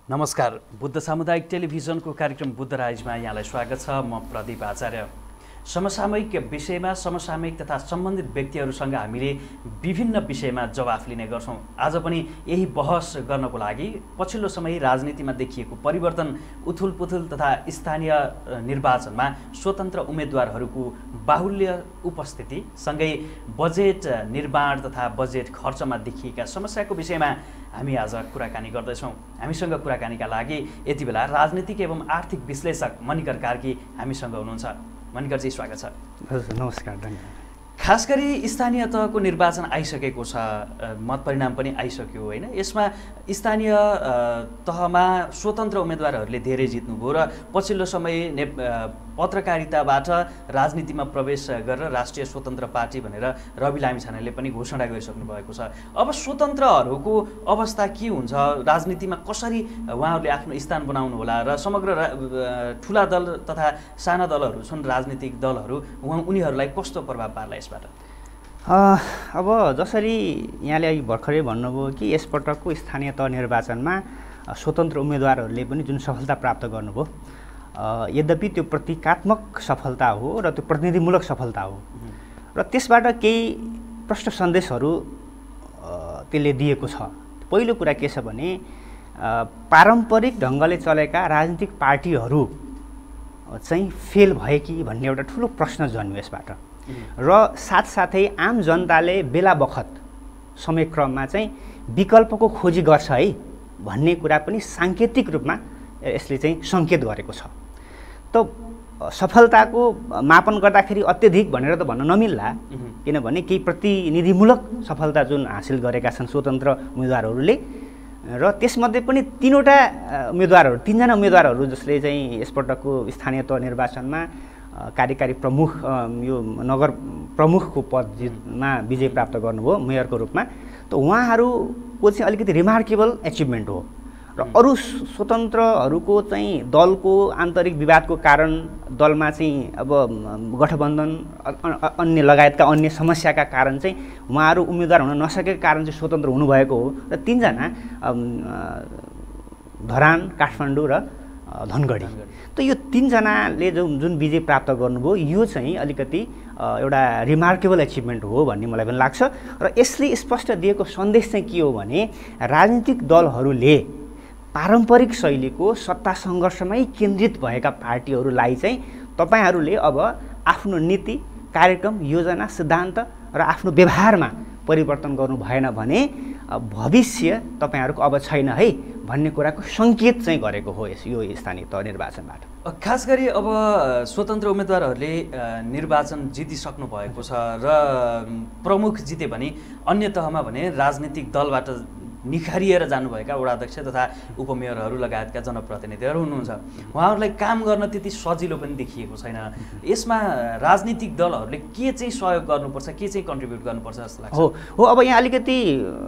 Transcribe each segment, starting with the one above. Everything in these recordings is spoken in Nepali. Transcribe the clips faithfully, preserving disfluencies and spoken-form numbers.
नमस्कार, बुद्ध सामुदायिक टेलिभिजनको कार्यक्रम बुद्ध राइजमा यहाँलाई स्वागत छ। म प्रदीप आचार्य। समसामयिक विषयमा समसामयिक तथा सम्बन्धित व्यक्तिहरूसँग हामीले विभिन्न विषयमा जवाफ लिने गर्छौँ। आज पनि यही बहस गर्नको लागि पछिल्लो समय राजनीतिमा देखिएको परिवर्तन, उथुलपुथुल तथा स्थानीय निर्वाचनमा स्वतन्त्र उम्मेदवारहरूको बाहुल्य उपस्थिति सँगै बजेट निर्माण तथा बजेट खर्चमा देखिएका समस्याको विषयमा हामी आज कुराकानी गर्दैछौँ। हामीसँग कुराकानीका लागि यति बेला राजनीतिक एवं आर्थिक विश्लेषक मणिकर कार्की हामीसँग हुनुहुन्छ। मणिकरजी, स्वागत छ। हजुर, नमस्कार, धन्यवाद। खास गरी स्थानीय तहको निर्वाचन आइसकेको छ, मत परिणाम पनि आइसक्यो होइन? यसमा स्थानीय तहमा स्वतन्त्र उम्मेदवारहरूले धेरै जित्नुभयो र पछिल्लो समय ने पत्रकारिताबाट राजनीतिमा प्रवेश गरेर राष्ट्रिय स्वतन्त्र पार्टी भनेर रवि लामिछानेले पनि घोषणा गरिसक्नु भएको छ। अब स्वतन्त्रहरूको अवस्था के हुन्छ? राजनीतिमा कसरी उहाँहरूले आफ्नो स्थान बनाउनु होला र समग्र ठुला दल तथा साना दलहरू छन्, राजनीतिक दलहरू, उहाँ उनीहरूलाई कस्तो प्रभाव पार्ला यसबाट? अब जसरी यहाँले अघि भर्खरै भन्नुभयो कि यसपटकको स्थानीय तह निर्वाचनमा स्वतन्त्र उम्मेदवारहरूले पनि जुन सफलता प्राप्त गर्नुभयो, यद्यपि त्यो प्रतीकात्मक सफलता हो र त्यो प्रतिनिधिमूलक सफलता हो र त्यसबाट केही प्रष्ट सन्देशहरू त्यसले दिएको छ। पहिलो कुरा के छ भने पारम्परिक ढङ्गले चलेका राजनीतिक पार्टीहरू चाहिँ फेल भए कि भन्ने एउटा ठुलो प्रश्न जन्मियो यसबाट र साथसाथै आम जनताले बेला बखत समयक्रममा चाहिँ विकल्पको खोजी गर्छ है भन्ने कुरा पनि साङ्केतिक रूपमा यसले चाहिँ सङ्केत गरेको छ। त सफलताको मापन गर्दाखेरि अत्यधिक भनेर त भन्न नमिल्ला, किनभने केही प्रतिनिधिमूलक सफलता जुन हासिल गरेका छन् स्वतन्त्र उम्मेदवारहरूले र त्यसमध्ये पनि तीनवटा उम्मेदवारहरू तीनजना उम्मेदवारहरू जसले चाहिँ यसपटकको स्थानीय तह निर्वाचनमा कार्यकारी प्रमुख यो नगर प्रमुखको पदमा विजय प्राप्त गर्नुभयो मेयरको रूपमा, त उहाँहरूको चाहिँ अलिकति रिमार्केबल एचिभमेन्ट हो र अरू स्वतन्त्रहरूको चाहिँ दलको आन्तरिक विवादको कारण दलमा चाहिँ अब गठबन्धन अन्य लगायतका अन्य समस्याका कारण चाहिँ उहाँहरू उम्मेदवार हुन नसकेका कारण चाहिँ स्वतन्त्र हुनुभएको हो र तीनजना धरान, काठमाडौँ र धनगढी, त यो तीनजनाले जो जुन विजय प्राप्त गर्नुभयो यो चाहिँ अलिकति एउटा रिमार्केबल एचिभमेन्ट हो भन्ने मलाई पनि लाग्छ र यसले स्पष्ट दिएको सन्देश चाहिँ के हो भने राजनीतिक दलहरूले पारम्परिक शैलीको सत्ता सङ्घर्षमै केन्द्रित भएका पार्टीहरूलाई चाहिँ तपाईँहरूले अब आफ्नो नीति, कार्यक्रम, योजना, सिद्धान्त र आफ्नो व्यवहारमा परिवर्तन गर्नु भएन भने भविष्य तपाईँहरूको अब छैन है भन्ने कुराको सङ्केत चाहिँ गरेको हो यस यो स्थानीय तह निर्वाचनबाट। खास गरी अब स्वतन्त्र उम्मेदवारहरूले निर्वाचन जितिसक्नु भएको छ र प्रमुख जिते भने अन्य तहमा भने राजनीतिक दलबाट निखारिएर जानुभएका वडाध्यक्ष तथा उपमेयरहरू लगायतका जनप्रतिनिधिहरू हुनुहुन्छ। उहाँहरूलाई काम गर्न त्यति सजिलो पनि देखिएको छैन। यसमा राजनीतिक दलहरूले के चाहिँ सहयोग गर्नुपर्छ, के चाहिँ कन्ट्रिब्युट गर्नुपर्छ जस्तो लाग्छ? हो हो अब यहाँ अलिकति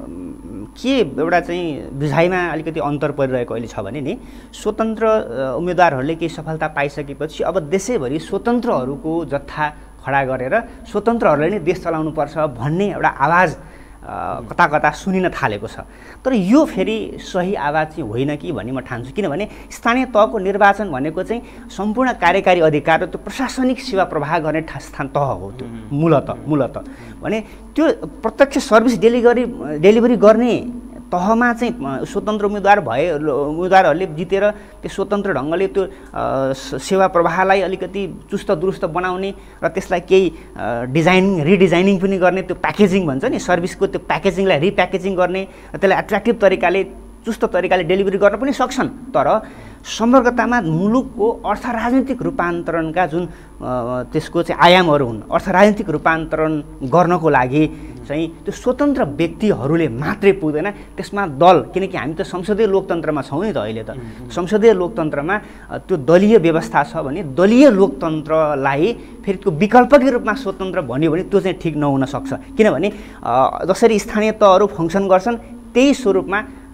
के एउटा चाहिँ बुझाइमा अलिकति अन्तर परिरहेको अहिले छ भने नि स्वतन्त्र उम्मेदवारहरूले केही सफलता पाइसकेपछि अब देशैभरि स्वतन्त्रहरूको जत्था खडा गरेर स्वतन्त्रहरूले नै देश चलाउनुपर्छ भन्ने एउटा आवाज कता कता सुनिन थालेको छ। तर यो फेरि सही आवाज चाहिँ होइन कि भन्ने म ठान्छु, किनभने स्थानीय तहको निर्वाचन भनेको चाहिँ सम्पूर्ण कार्यकारी अधिकार र त्यो प्रशासनिक सेवा प्रवाह गर्ने स्थान तह हो। त्यो मूलत मूलत भने त्यो प्रत्यक्ष सर्भिस डेलिभरी डेलिभरी गर्ने तहमा चाहिँ स्वतन्त्र उम्मेदवार भए उम्मेदवारहरूले जितेर त्यो स्वतन्त्र ढङ्गले त्यो सेवा प्रवाहलाई अलिकति चुस्त दुरुस्त बनाउने र त्यसलाई केही डिजाइनिङ रिडिजाइनिङ पनि गर्ने, त्यो प्याकेजिङ भन्छ नि, सर्भिसको त्यो प्याकेजिङलाई रिप्याकेजिङ गर्ने र त्यसलाई एट्र्याक्टिभ तरिकाले चुस्त तरिकाले डेलिभरी गर्न पनि सक्छन्। तर समग्रतामा मुलुकको अर्थ राजनीतिक रूपान्तरणका जुन त्यसको चाहिँ आयामहरू हुन्, अर्थ राजनीतिक रूपान्तरण गर्नको लागि चाहिँ त्यो स्वतन्त्र व्यक्तिहरूले मात्रै पुग्दैन, त्यसमा दल, किनकि हामी त संसदीय लोकतन्त्रमा छौँ नि त अहिले त। संसदीय लोकतन्त्रमा त्यो दलीय व्यवस्था छ भने दलीय लोकतन्त्रलाई फेरि त्यो विकल्पकै रूपमा स्वतन्त्र भन्यो भने त्यो चाहिँ ठिक नहुन सक्छ, किनभने जसरी स्थानीय तहहरू फङ्सन गर्छन् त्यही स्वरूपमा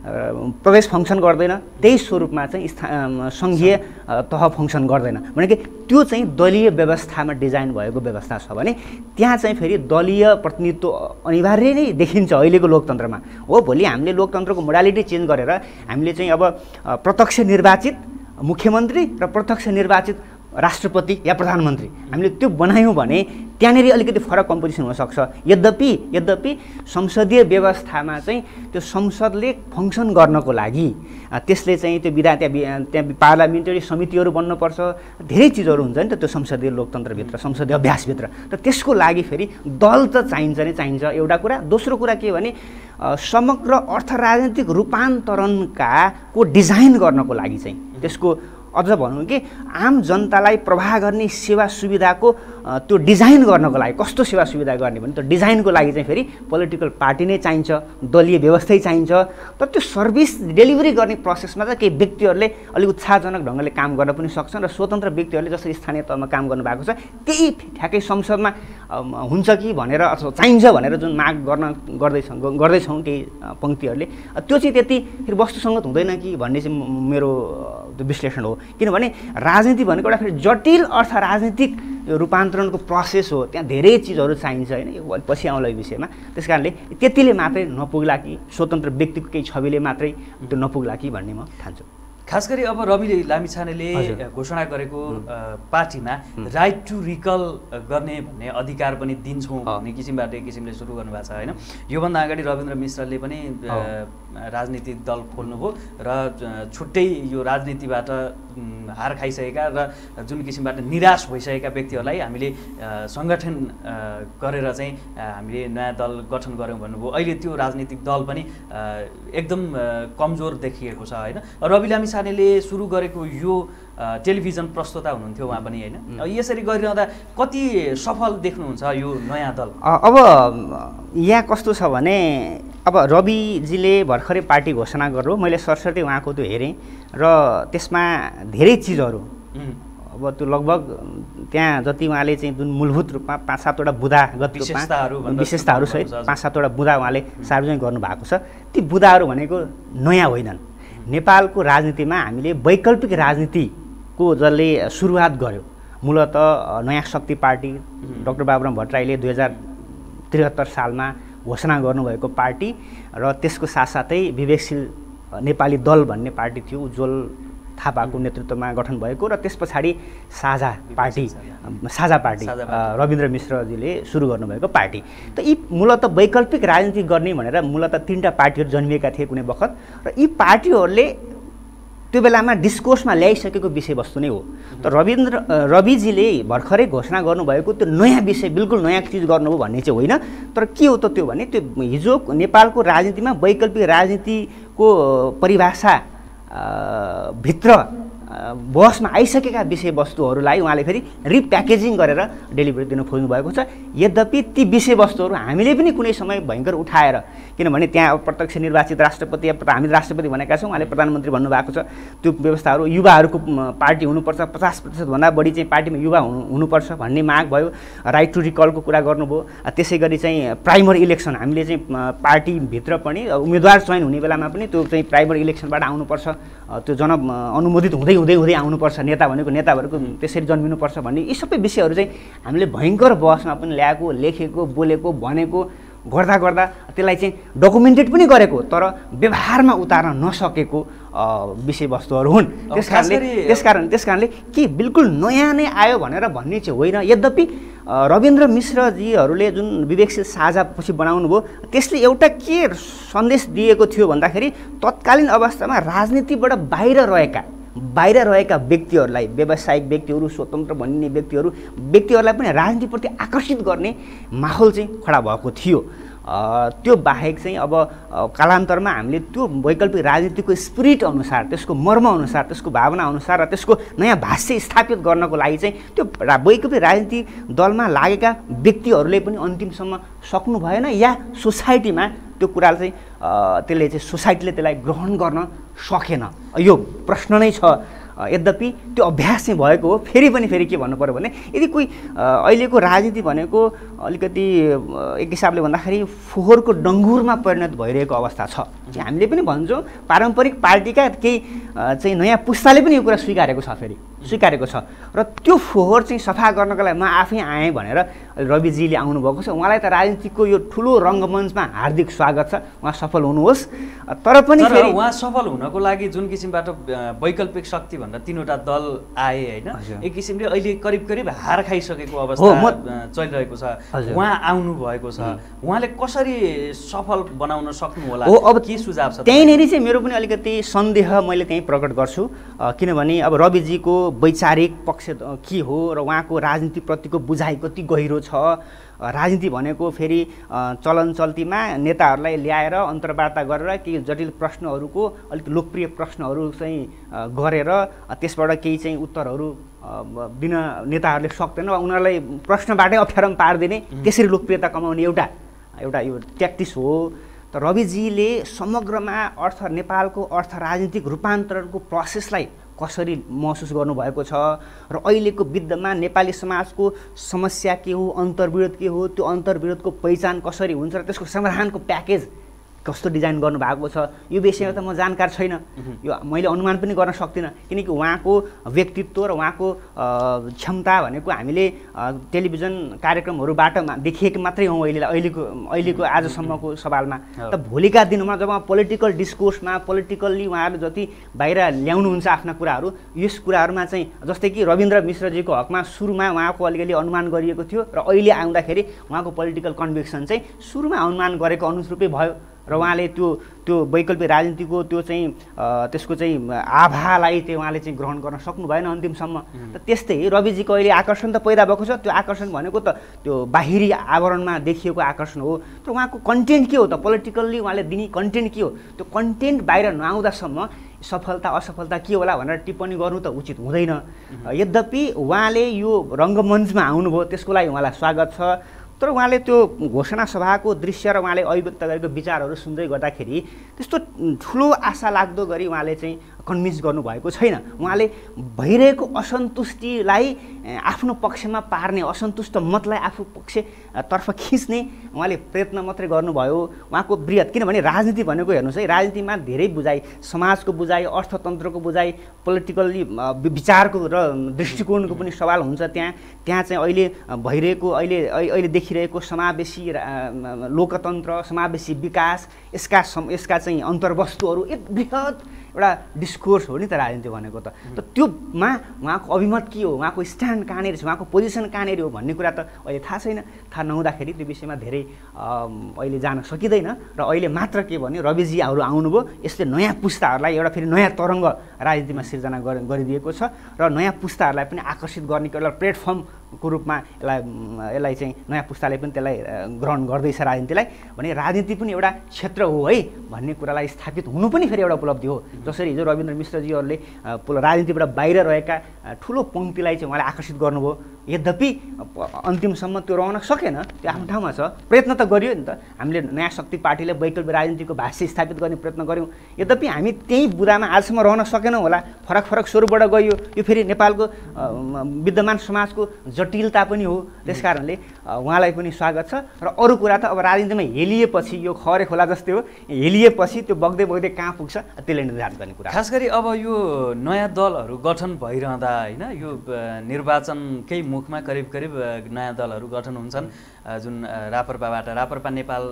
प्रदेश फङ्सन गर्दैन, त्यही स्वरूपमा चाहिँ स्था सङ्घीय तह फङ्सन गर्दैन भनेको त्यो चाहिँ दलीय व्यवस्थामा डिजाइन भएको व्यवस्था छ भने त्यहाँ चाहिँ फेरि दलीय प्रतिनिधित्व अनिवार्य नै देखिन्छ अहिलेको लोकतन्त्रमा। हो, भोलि हामीले लोकतन्त्रको मोडालिटी चेन्ज गरेर हामीले चाहिँ अब प्रत्यक्ष निर्वाचित मुख्यमन्त्री र प्रत्यक्ष निर्वाचित राष्ट्रपति या प्रधानमन्त्री हामीले त्यो बनायौँ भने त्यहाँनिर अलिकति फरक कम्पोजिसन हुनसक्छ। यद्यपि यद्यपि संसदीय व्यवस्थामा चाहिँ त्यो संसदले फङ्सन गर्नको लागि त्यसले चाहिँ त्यो विधा त्यहाँ त्यहाँ पार्लियामेन्टरी समितिहरू बन्नुपर्छ, धेरै चिजहरू हुन्छ नि त त्यो संसदीय लोकतन्त्रभित्र, संसदीय अभ्यासभित्र। त त्यसको लागि फेरि दल त चाहिन्छ नै चाहिन्छ एउटा कुरा। दोस्रो कुरा के भने समग्र अर्थ राजनीतिक रूपान्तरणका को डिजाइन गर्नको लागि चाहिँ त्यसको अझ भनौँ कि आम जनतालाई प्रवाह गर्ने सेवा सुविधाको त्यो डिजाइन गर्नको लागि कस्तो सेवा सुविधा गर्ने भने त्यो डिजाइनको लागि चाहिँ फेरि पोलिटिकल पार्टी नै चाहिन्छ, दलीय व्यवस्थै चाहिन्छ। तर त्यो सर्भिस डेलिभरी गर्ने प्रोसेसमा चाहिँ केही व्यक्तिहरूले अलिक उत्साहजनक ढङ्गले काम गर्न पनि सक्छन् र स्वतन्त्र व्यक्तिहरूले जसरी स्थानीय तहमा काम गर्नुभएको छ त्यही ठ्याक्कै संसदमा हुन्छ कि भनेर अथवा चाहिन्छ भनेर जुन माग गर्न गर्दैछौँ गर्दैछौँ केही पङ्क्तिहरूले, त्यो चाहिँ त्यति फेरि वस्तुसङ्गत हुँदैन कि भन्ने चाहिँ मेरो त्यो विश्लेषण हो। किनभने राजनीति भनेको एउटा फेरि जटिल अर्थ राजनीतिक रूपान्तरणको प्रोसेस हो, त्यहाँ धेरै चिजहरू चाहिन्छ होइन, यो पछि आउँला यो विषयमा। त्यस कारणले त्यतिले मात्रै नपुग्ला कि स्वतन्त्र व्यक्तिको केही छविले मात्रै त्यो नपुग्ला कि भन्ने म ठान्छु। खास गरी अब रवि लामिछानेले घोषणा गरेको पार्टीमा राइट टु रिकल गर्ने भन्ने अधिकार पनि दिन्छौँ भन्ने किसिमबाट एक किसिमले सुरु गर्नुभएको छ होइन। योभन्दा अगाडि रविन्द्र मिश्रले पनि राजनीतिक दल खोल्नुभयो र छुट्टै यो राजनीतिबाट हार खाइसकेका र जुन किसिमबाट निराश भइसकेका व्यक्तिहरूलाई हामीले सङ्गठन गरेर चाहिँ हामीले नयाँ दल गठन गऱ्यौँ भन्नुभयो। अहिले त्यो राजनीतिक दल पनि एकदम कमजोर देखिएको छ होइन। रवि लामिछानेले सुरु गरेको यो टेलिभिजन प्रस्तोता हुनुहुन्थ्यो उहाँ पनि होइन, यसरी गरिरहँदा कति सफल देख्नुहुन्छ यो नयाँ दल? अब यहाँ कस्तो छ भने अब रविजीले भर्खरै पार्टी घोषणा गर्नु, मैले सरसर्ती उहाँको त्यो हेरेँ र त्यसमा धेरै चिजहरू अब त्यो लगभग त्यहाँ जति उहाँले चाहिँ जुन मूलभूत रूपमा पाँच सातवटा बुदागत रूपमा विशेषताहरू सहित पाँच सातवटा बुदा उहाँले सार्वजनिक गर्नुभएको छ। ती बुदाहरू भनेको नयाँ होइनन्। नेपालको राजनीतिमा हामीले वैकल्पिक राजनीतिको जसले सुरुवात गर्यो, मूलत नयाँ शक्ति पार्टी डाक्टर बाबुराम भट्टराईले दुई हजार त्रिहत्तर सालमा घोषणा गर्नुभएको पार्टी र त्यसको साथसाथै विवेकशील नेपाली दल भन्ने पार्टी थियो उज्जवल थापाको नेतृत्वमा गठन भएको, र त्यस पछाडि साझा पार्टी साझा पार्टी रविन्द्र मिश्रजीले सुरु गर्नुभएको पार्टी। त यी मूलत वैकल्पिक राजनीति गर्ने भनेर मूलत तिनवटा पार्टीहरू जन्मिएका थिए कुनै बखत, र यी पार्टीहरूले त्यो बेलामा डिस्कोर्समा ल्याइसकेको विषयवस्तु नै हो। त रविन्द्र रविजीले भर्खरै घोषणा गर्नुभएको त्यो नयाँ विषय बिल्कुल नयाँ चिज गर्नुभयो भन्ने चाहिँ होइन। तर के हो त त्यो भने त्यो हिजो नेपालको राजनीतिमा वैकल्पिक राजनीतिको परिभाषा भित्र बहसमा आइसकेका विषयवस्तुहरूलाई उहाँले फेरि रिप्याकेजिङ गरेर डेलिभरी दिन खोज्नु भएको छ। यद्यपि ती विषयवस्तुहरू हामीले पनि कुनै समय भयङ्कर उठाएर, किनभने त्यहाँ प्रत्यक्ष निर्वाचित राष्ट्रपति या हामी राष्ट्रपति भनेका छौँ, उहाँले प्रधानमन्त्री भन्नुभएको छ, त्यो व्यवस्थाहरू युवाहरूको पार्टी हुनुपर्छ, पचास प्रतिशतभन्दा बढी चाहिँ पार्टीमा युवा हुनु हुनुपर्छ भन्ने माग भयो। राइट टु रिकलको कुरा गर्नुभयो। त्यसै गरी चाहिँ प्राइमरी इलेक्सन हामीले चाहिँ पार्टीभित्र पनि उम्मेदवार चयन हुने बेलामा पनि त्यो चाहिँ प्राइमरी इलेक्सनबाट आउनुपर्छ, त्यो जन अनुमोदित हुँदै हुँदै हुँदै आउनुपर्छ, नेता भनेको नेताहरूको त्यसरी जन्मिनुपर्छ भन्ने यी सबै विषयहरू चाहिँ हामीले भयङ्कर बहसमा पनि ल्याएको, लेखेको, बोलेको, भनेको, गर्दा गर्दा त्यसलाई चाहिँ डकुमेन्टेड पनि गरेको तर व्यवहारमा उतार्न नसकेको विषयवस्तुहरू हुन्। त्यस कारणले त्यस कारण त्यस कारणले के बिल्कुल नयाँ नै आयो भनेर भन्ने चाहिँ होइन। यद्यपि रविन्द्र मिश्रजीहरूले जुन विवेकशील साझा पछि बनाउनु भयो त्यसले एउटा के सन्देश दिएको थियो भन्दाखेरि तत्कालीन अवस्थामा राजनीतिबाट बाहिर रहेका बाहिर रहेका व्यक्तिहरूलाई, व्यावसायिक व्यक्तिहरू, स्वतन्त्र भनिने व्यक्तिहरू व्यक्तिहरूलाई पनि राजनीतिप्रति आकर्षित गर्ने माहौल चाहिँ खडा भएको थियो। त्यो बाहेक चाहिँ अब कालान्तरमा हामीले त्यो वैकल्पिक राजनीतिको स्पिरिट अनुसार, त्यसको मर्म अनुसार, त्यसको भावना अनुसार र त्यसको नयाँ भाष्य स्थापित गर्नको लागि चाहिँ त्यो वैकल्पिक राजनीति दलमा लागेका व्यक्तिहरूले पनि अन्तिमसम्म सक्नु भएन या सोसाइटीमा त्यो कुरालाई चाहिँ त्यसले चाहिँ सोसाइटीले त्यसलाई ग्रहण गर्न सकेन। यो प्रश्न नै छ यद्यपि त्यो अभ्यास चाहिँ भएको हो। फेरि पनि फेरि के भन्नु पऱ्यो भने यदि कोही अहिलेको राजनीति भनेको अलिकति एक हिसाबले भन्दाखेरि फोहोरको डङ्गुरमा परिणत भइरहेको अवस्था छ। हामीले पनि भन्छौँ पारम्परिक पार्टीका केही चाहिँ नयाँ पुस्ताले पनि यो कुरा स्वीकारेको छ, फेरि स्वीकारेको छ। र त्यो फोहोर चाहिँ सफा गर्नको लागि म आफै आएँ भनेर रविजीले आउनुभएको छ। उहाँलाई त राजनीतिको यो ठुलो रङ्गमञ्चमा हार्दिक स्वागत छ, उहाँ सफल हुनुहोस्। तर पनि फेरि उहाँ सफल हुनको लागि जुन किसिमबाट वैकल्पिक शक्ति भनेर तीनवटा दल आए होइन, एक किसिमले अहिले करिब करिब हार खाइसकेको अवस्था चलिरहेको छ। उहाँ आउनु भएको छ, उहाँले कसरी सफल बनाउन सक्नु होला, हो अब के सुझाव छ? त्यहीँनिर चाहिँ मेरो पनि अलिकति सन्देह मैले त्यहीँ प्रकट गर्छु। किनभने अब रविजीको वैचारिक पक्ष के हो र उहाँको राजनीतिप्रतिको बुझाइ कति गहिरो छ। राजनीति भनेको फेरि चलन चल्तीमा नेताहरूलाई ल्याएर अन्तर्वार्ता गरेर केही जटिल प्रश्नहरूको अलिक लोकप्रिय प्रश्नहरू चाहिँ गरेर त्यसबाट केही चाहिँ उत्तरहरू दिन नेताहरूले सक्दैन, उनीहरूलाई प्रश्नबाटै अप्ठ्यारोमा पारिदिने, त्यसरी लोकप्रियता कमाउने एउटा एउटा यो ट्याक्टिस हो। त रविजीले समग्रमा अर्थ नेपालको अर्थ राजनीतिक रूपान्तरणको प्रोसेसलाई कसरी महसुस गर्नुभएको छ र अहिलेको विद्यमान नेपाली समाजको समस्या के हो, अन्तर्विरोध के हो, त्यो अन्तर्विरोधको पहिचान कसरी हुन्छ र त्यसको समाधानको प्याकेज कस्तो डिजाइन गर्नुभएको छ, यो विषयमा त म जानकार छैन। यो मैले अनुमान पनि गर्न सक्दिनँ, किनकि उहाँको व्यक्तित्व र उहाँको क्षमता भनेको हामीले टेलिभिजन कार्यक्रमहरूबाट देखिएको मात्रै हौँ अहिले अहिलेको अहिलेको आजसम्मको सवालमा। त भोलिका दिनमा जब पोलिटिकल डिस्कोर्समा पोलिटिकल्ली उहाँहरू जति बाहिर ल्याउनुहुन्छ आफ्ना कुराहरू, यस कुराहरूमा चाहिँ जस्तै कि रविन्द्र मिश्रजीको हकमा सुरुमा उहाँको अलिअलि अनुमान गरिएको थियो र अहिले आउँदाखेरि उहाँको पोलिटिकल कन्भिक्सन चाहिँ सुरुमा अनुमान गरेको अनुरूपै भयो र उहाँले त्यो त्यो वैकल्पिक राजनीतिको त्यो चाहिँ त्यसको चाहिँ आभालाई चाहिँ उहाँले चाहिँ ग्रहण गर्न सक्नु भएन अन्तिमसम्म। त त्यस्तै रविजीको अहिले आकर्षण त पैदा भएको छ, त्यो आकर्षण भनेको त त्यो बाहिरी आवरणमा देखिएको आकर्षण हो। तर उहाँको कन्टेन्ट के हो त, पोलिटिकल्ली उहाँले दिने कन्टेन्ट के हो, त्यो कन्टेन्ट बाहिर नआउँदासम्म सफलता असफलता के होला भनेर टिप्पणी गर्नु त उचित हुँदैन। यद्यपि उहाँले यो रङ्गमञ्चमा आउनुभयो, त्यसको लागि उहाँलाई स्वागत छ। तर उहाँले त्यो घोषणा सभाको दृश्य र उहाँले अभिव्यक्त गरेको विचारहरू सुन्दै गर्दाखेरि त्यस्तो ठुलो आशा लाग्दो गरी उहाँले चाहिँ कन्भिन्स गर्नुभएको छैन। उहाँले भइरहेको असन्तुष्टिलाई आफ्नो पक्षमा पार्ने, असन्तुष्ट मतलाई आफू पक्षतर्फ खिच्ने उहाँले प्रयत्न मात्रै गर्नुभयो। उहाँको बृहत, किनभने राजनीति भनेको हेर्नुहोस् है, राजनीतिमा धेरै बुझाइ, समाजको बुझाइ, अर्थतन्त्रको बुझाइ, पोलिटिकल्ली विचारको र दृष्टिकोणको पनि सवाल हुन्छ त्यहाँ। त्यहाँ चाहिँ अहिले भइरहेको अहिले अहिले देखिरहेको समावेशी लोकतन्त्र, समावेशी विकास, यसका यसका चाहिँ अन्तर्वस्तुहरू एक बृहत एउटा डिस्कोर्स हो नि त राजनीति भनेको त। त त्योमा उहाँको अभिमत के हो, उहाँको स्ट्यान्ड कहाँनिर छ, उहाँको पोजिसन कहाँनिर हो भन्ने कुरा त अहिले थाहा छैन। थाहा नहुँदाखेरि त्यो विषयमा धेरै अहिले जान सकिँदैन। र अहिले मात्र के भने रविजीहरू आउनुभयो, यसले नयाँ पुस्ताहरूलाई एउटा फेरि नयाँ तरङ्ग राजनीतिमा सिर्जना गरिदिएको छ र नयाँ पुस्ताहरूलाई पनि आकर्षित गर्ने एउटा प्लेटफर्मको रूपमा यसलाई यसलाई चाहिँ नयाँ पुस्ताले पनि त्यसलाई ग्रहण गर्दैछ राजनीतिलाई। भने राजनीति पनि एउटा क्षेत्र हो है भन्ने कुरालाई स्थापित हुनु पनि फेरि एउटा उपलब्धि हो। जसरी हिजो रविन्द्र मिश्रजीहरूले राजनीतिबाट बाहिर रहेका ठुलो पङ्क्तिलाई चाहिँ उहाँले आकर्षित गर्नुभयो। यद्यपि अन्तिमसम्म त्यो रहन सकेन, त्यो आफ्नो ठाउँमा छ। प्रयत्न त गरियो नि त, हामीले नयाँ शक्ति पार्टीले वैकल्पिक राजनीतिको भाष्य स्थापित गर्ने प्रयत्न गऱ्यौँ। यद्यपि हामी त्यही बुदामा आजसम्म रहन सकेनौँ होला, फरक फरक स्वरूपबाट गयो। यो फेरि नेपालको विद्यमान समाजको जटिलता पनि हो। त्यस कारणले उहाँलाई पनि स्वागत छ। र अरू कुरा त अब राजनीतिमा हेलिएपछि यो खरे खोला जस्तै हो, हेलिएपछि त्यो बग्दै बग्दै कहाँ पुग्छ त्यसले निर्धारण गर्ने कुरा। खास गरी अब यो नयाँ दलहरू गठन भइरहँदा होइन, यो निर्वाचनकै मुखमा करिब करिब नयाँ दलहरू गठन हुन्छन्, जुन राप्रपाबाट राप्रपा नेपाल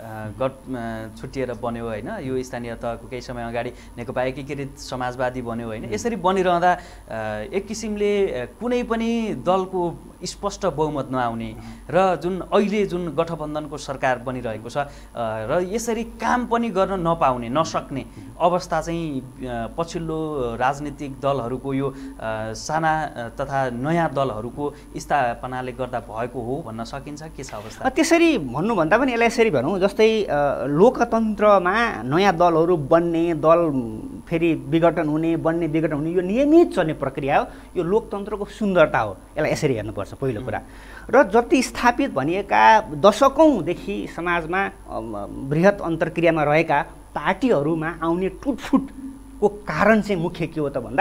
गठ छुट्टिएर बन्यो होइन, यो स्थानीय तहको केही समय अगाडि नेकपा एकीकृत समाजवादी बन्यो होइन। यसरी बनिरहँदा एक किसिमले कुनै पनि दलको स्पष्ट बहुमत नआउने र जुन अहिले जुन गठबन्धनको सरकार बनिरहेको छ र यसरी काम पनि गर्न नपाउने नसक्ने अवस्था चाहिँ पछिल्लो राजनीतिक दलहरूको यो साना तथा नयाँ दलहरूको स्थापनाले गर्दा भएको हो भन्न सकिन्छ, के छ अवस्था? त्यसरी भन्नुभन्दा पनि यसलाई यसरी भनौँ, जस्तै लोकतन्त्रमा नयाँ दलहरू बन्ने, दल फेरि विघटन हुने, बन्ने विघटन हुने यो नियमित चल्ने प्रक्रिया हो। यो लोकतन्त्रको सुन्दरता हो, यसलाई यसरी हेर्नुपर्छ पहिलो कुरा। र जति स्थापित भनिएका दशकौँदेखि समाजमा बृहत अन्तर्क्रियामा रहेका पार्टीहरूमा आउने टुटफुटको कारण चाहिँ मुख्य के हो त भन्दा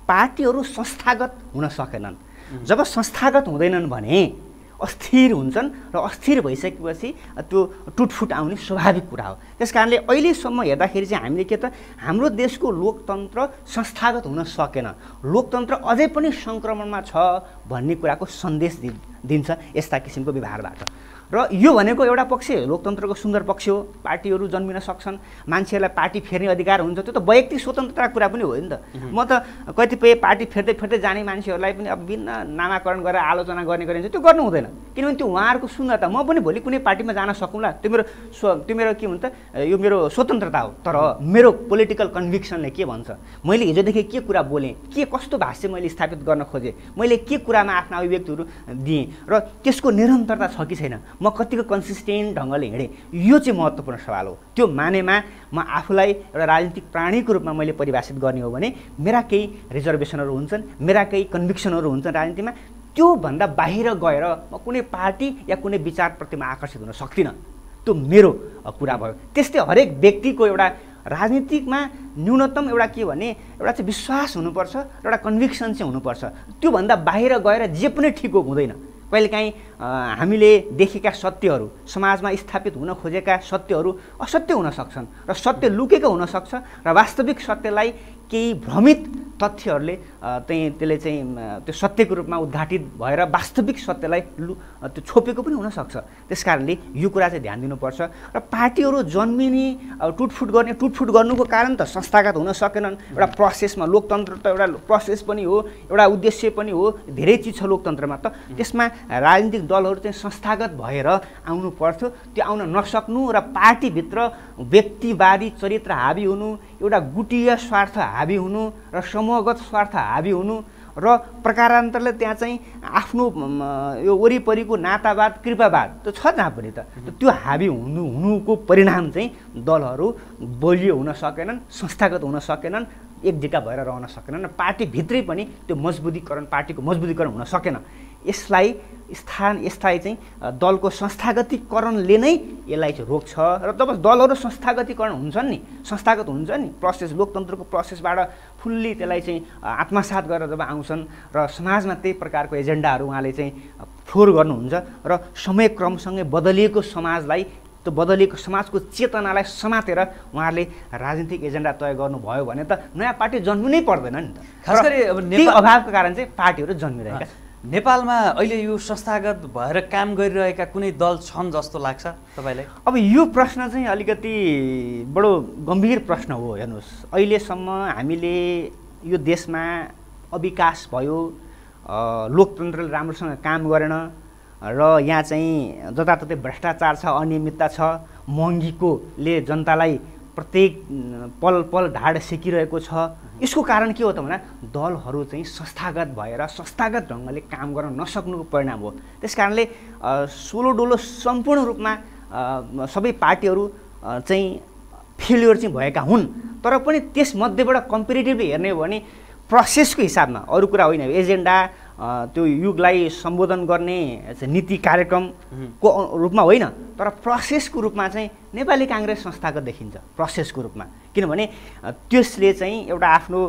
पार्टीहरू संस्थागत हुन सकेनन्। जब संस्थागत हुँदैनन् भने अस्थिर हुन्छन् र अस्थिर भइसकेपछि त्यो टुटफुट आउने स्वाभाविक कुरा हो। त्यस कारणले अहिलेसम्म हेर्दाखेरि चाहिँ हामीले के त हाम्रो देशको लोकतन्त्र संस्थागत हुन सकेन, लोकतन्त्र अझै पनि सङ्क्रमणमा छ भन्ने कुराको सन्देश दि दिन्छ यस्ता किसिमको व्यवहारबाट। र यो भनेको एउटा पक्ष लोकतन्त्रको सुन्दर पक्ष हो, पार्टीहरू जन्मिन सक्छन्, मान्छेहरूलाई पार्टी फेर्ने अधिकार हुन्छ, त्यो त वैयक्तिक स्वतन्त्रताको कुरा पनि हो नि त। म त कतिपय पार्टी फेर्दै फेर्दै जाने मान्छेहरूलाई पनि अब भिन्न नामाकरण गरेर आलोचना गर्ने गरिन्छ, त्यो गर्नु हुँदैन, किनभने त्यो उहाँहरूको सुन्दरता। म पनि भोलि कुनै पार्टीमा जान सकौँला, त्यो मेरो स्व त्यो मेरो के भन्छ यो मेरो स्वतन्त्रता हो। तर मेरो पोलिटिकल कन्भिक्सनले के भन्छ, मैले हिजोदेखि के कुरा बोलेँ, के कस्तो भाष्य मैले स्थापित गर्न खोजेँ, मैले के कुरामा आफ्ना अभिव्यक्तिहरू दिएँ र त्यसको निरन्तरता छ कि छैन, म कतिको कन्सिस्टेन्ट ढङ्गले हिँडेँ, यो चाहिँ महत्त्वपूर्ण सवाल हो। त्यो मानेमा म आफूलाई एउटा राजनीतिक प्राणीको रूपमा मैले परिभाषित गर्ने हो भने मेरा केही रिजर्भेसनहरू हुन्छन्, मेरा केही कन्भिक्सनहरू हुन्छन् राजनीतिमा, त्योभन्दा बाहिर गएर म कुनै पार्टी या कुनै विचारप्रति म आकर्षित हुन सक्दिनँ। त्यो मेरो कुरा भयो। त्यस्तै हरेक व्यक्तिको एउटा राजनीतिकमा न्यूनतम एउटा के भने एउटा चाहिँ विश्वास हुनुपर्छ, एउटा कन्भिक्सन चाहिँ हुनुपर्छ। त्योभन्दा बाहिर गएर जे पनि ठिक हो हुँदैन। कहिलेकाहीँ हामीले देखेका सत्यहरू, समाजमा स्थापित हुन खोजेका सत्यहरू असत्य हुन सक्छन् र सत्य लुकेको हुनसक्छ र वास्तविक सत्यलाई केही भ्रमित तथ्यहरूले चाहिँ त्यसले चाहिँ त्यो सत्यको रूपमा उद्घाटित भएर वास्तविक सत्यलाई लु त्यो छोपेको पनि हुनसक्छ। त्यस कारणले यो कुरा चाहिँ ध्यान दिनुपर्छ। र पार्टीहरू जन्मिने अब टुटफुट गर्ने टुटफुट गर्नुको कारण त संस्थागत हुन सकेनन्। एउटा प्रोसेसमा लोकतन्त्र त एउटा प्रोसेस पनि हो, एउटा उद्देश्य पनि हो, धेरै चिज छ लोकतन्त्रमा त। त्यसमा राजनीतिक दलहरू चाहिँ संस्थागत भएर आउनु पर्थ्यो। त्यो आउन नसक्नु र पार्टीभित्र व्यक्तिवादी चरित्र हाबी हुनु, एउटा गुटीय स्वार्थ हाबी हुनु र समूहगत स्वार्थ हाबी हुनु र प्रकारान्तरले त्यहाँ चाहिँ आफ्नो यो वरिपरिको नातावाद कृपावाद त छ जहाँ पनि त त्यो हाबी हुनु हुनुको परिणाम चाहिँ दलहरू बलियो हुन सकेनन्, संस्थागत हुन सकेनन्, एकजिका भएर रहन सकेनन् र पार्टीभित्रै पनि त्यो मजबुतीकरण पार्टीको मजबुतीकरण हुन सकेन। यसलाई स्थान यसलाई चाहिँ दलको संस्थागतीकरणले नै यसलाई चाहिँ रोक्छ। र जब दलहरू संस्थागतीकरण हुन्छन् नि, संस्थागत हुन्छ नि, प्रोसेस लोकतन्त्रको प्रोसेसबाट फुल्ली त्यसलाई चाहिँ आत्मसात गरेर जब आउँछन् र समाजमा त्यही प्रकारको एजेन्डाहरू उहाँले चाहिँ फ्लोर गर्नुहुन्छ र समयक्रमसँगै बदलिएको समाजलाई, त्यो बदलिएको समाजको चेतनालाई समातेर उहाँहरूले राजनीतिक एजेन्डा तय गर्नुभयो भने त नयाँ पार्टी जन्मिनै पर्दैन नि त। खास गरी अब त्यही अभावको कारण चाहिँ पार्टीहरू जन्मिरहेका छन्। नेपालमा अहिले यो संस्थागत भएर काम गरिरहेका कुनै दल छन् जस्तो लाग्छ तपाईँलाई? अब यो प्रश्न चाहिँ अलिकति बडो गम्भीर प्रश्न हो। हेर्नुहोस्, अहिलेसम्म हामीले यो देशमा अविकास भयो, लोकतन्त्रले राम्रोसँग काम गरेन र यहाँ चाहिँ जताततै भ्रष्टाचार छ, अनियमितता छ, महँगीकोले जनतालाई प्रत्येक पल पल ढाड सेकिरहेको छ। यसको कारण के हो त भन्दा दलहरू चाहिँ संस्थागत भएर संस्थागत ढङ्गले काम गर्न नसक्नुको परिणाम हो। त्यस कारणले सोलो डोलो सम्पूर्ण रूपमा सबै पार्टीहरू चाहिँ फेलियर चाहिँ भएका हुन्। तर पनि त्यसमध्येबाट कम्पेरिटिभली हेर्ने हो भने प्रोसेसको हिसाबमा, अरू कुरा होइन, एजेन्डा त्यो युगलाई सम्बोधन गर्ने नीति कार्यक्रमको रूपमा होइन, तर प्रोसेसको रूपमा चाहिँ नेपाली काङ्ग्रेस संस्थागत देखिन्छ। प्रोसेसको रूपमा किनभने त्यसले चाहिँ एउटा आफ्नो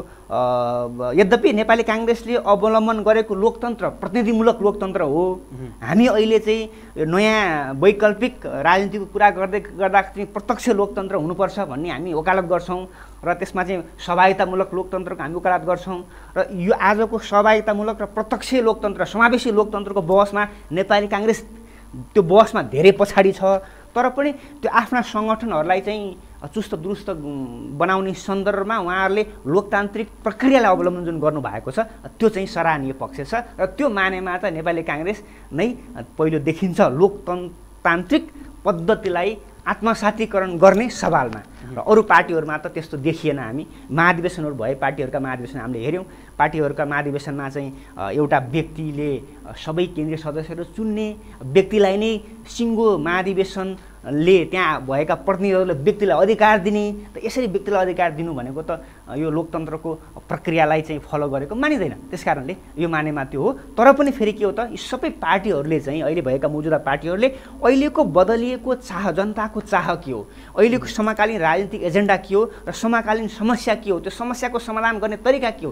यद्यपि नेपाली काङ्ग्रेसले अवलम्बन गरेको लोकतन्त्र प्रतिनिधिमूलक लोकतन्त्र हो। हामी अहिले चाहिँ नयाँ वैकल्पिक राजनीतिको कुरा गर्दै गर्दा चाहिँ प्रत्यक्ष लोकतन्त्र हुनुपर्छ भन्ने हामी वकालत गर्छौँ र त्यसमा चाहिँ सहभागितामूलक लोकतन्त्रको हामी वकालत गर्छौँ। र यो आजको सहभागितामूलक र प्रत्यक्ष लोकतन्त्र समावेशी लोकतन्त्रको बहसमा नेपाली काङ्ग्रेस त्यो बहसमा धेरै पछाडि छ। तर पनि त्यो आफ्ना सङ्गठनहरूलाई चाहिँ चुस्त दुरुस्त बनाउने सन्दर्भमा उहाँहरूले लोकतान्त्रिक प्रक्रियालाई अवलम्बन जुन गर्नुभएको छ त्यो चाहिँ सराहनीय पक्ष छ। र त्यो मानेमा चाहिँ नेपाली काङ्ग्रेस नै पहिलो देखिन्छ लोकतान्त्रिक पद्धतिलाई आत्मसातीकरण गर्ने सवालमा। र अरू पार्टीहरूमा त त्यस्तो देखिएन। हामी महाधिवेशनहरू भए पार्टीहरूका महाधिवेशन हामीले हेऱ्यौँ। पार्टीहरूका महाधिवेशनमा चाहिँ एउटा व्यक्तिले सबै केन्द्रीय सदस्यहरू चुन्ने, व्यक्तिलाई नै सिङ्गो महाधिवेशनले त्यहाँ भएका प्रतिनिधिहरूले व्यक्तिलाई अधिकार दिने, त यसरी व्यक्तिलाई अधिकार दिनु भनेको त यो लोकतन्त्रको प्रक्रियालाई चाहिँ फलो गरेको मानिँदैन। त्यस कारणले यो मानेमा त्यो हो। तर पनि फेरि के हो त, यी सबै पार्टीहरूले चाहिँ अहिले भएका मौजुदा पार्टीहरूले अहिलेको बदलिएको चाह, जनताको चाह के हो, अहिलेको समकालीन राजनीतिक एजेन्डा के हो र समकालीन समस्या के हो, त्यो समस्याको समाधान गर्ने तरिका के हो,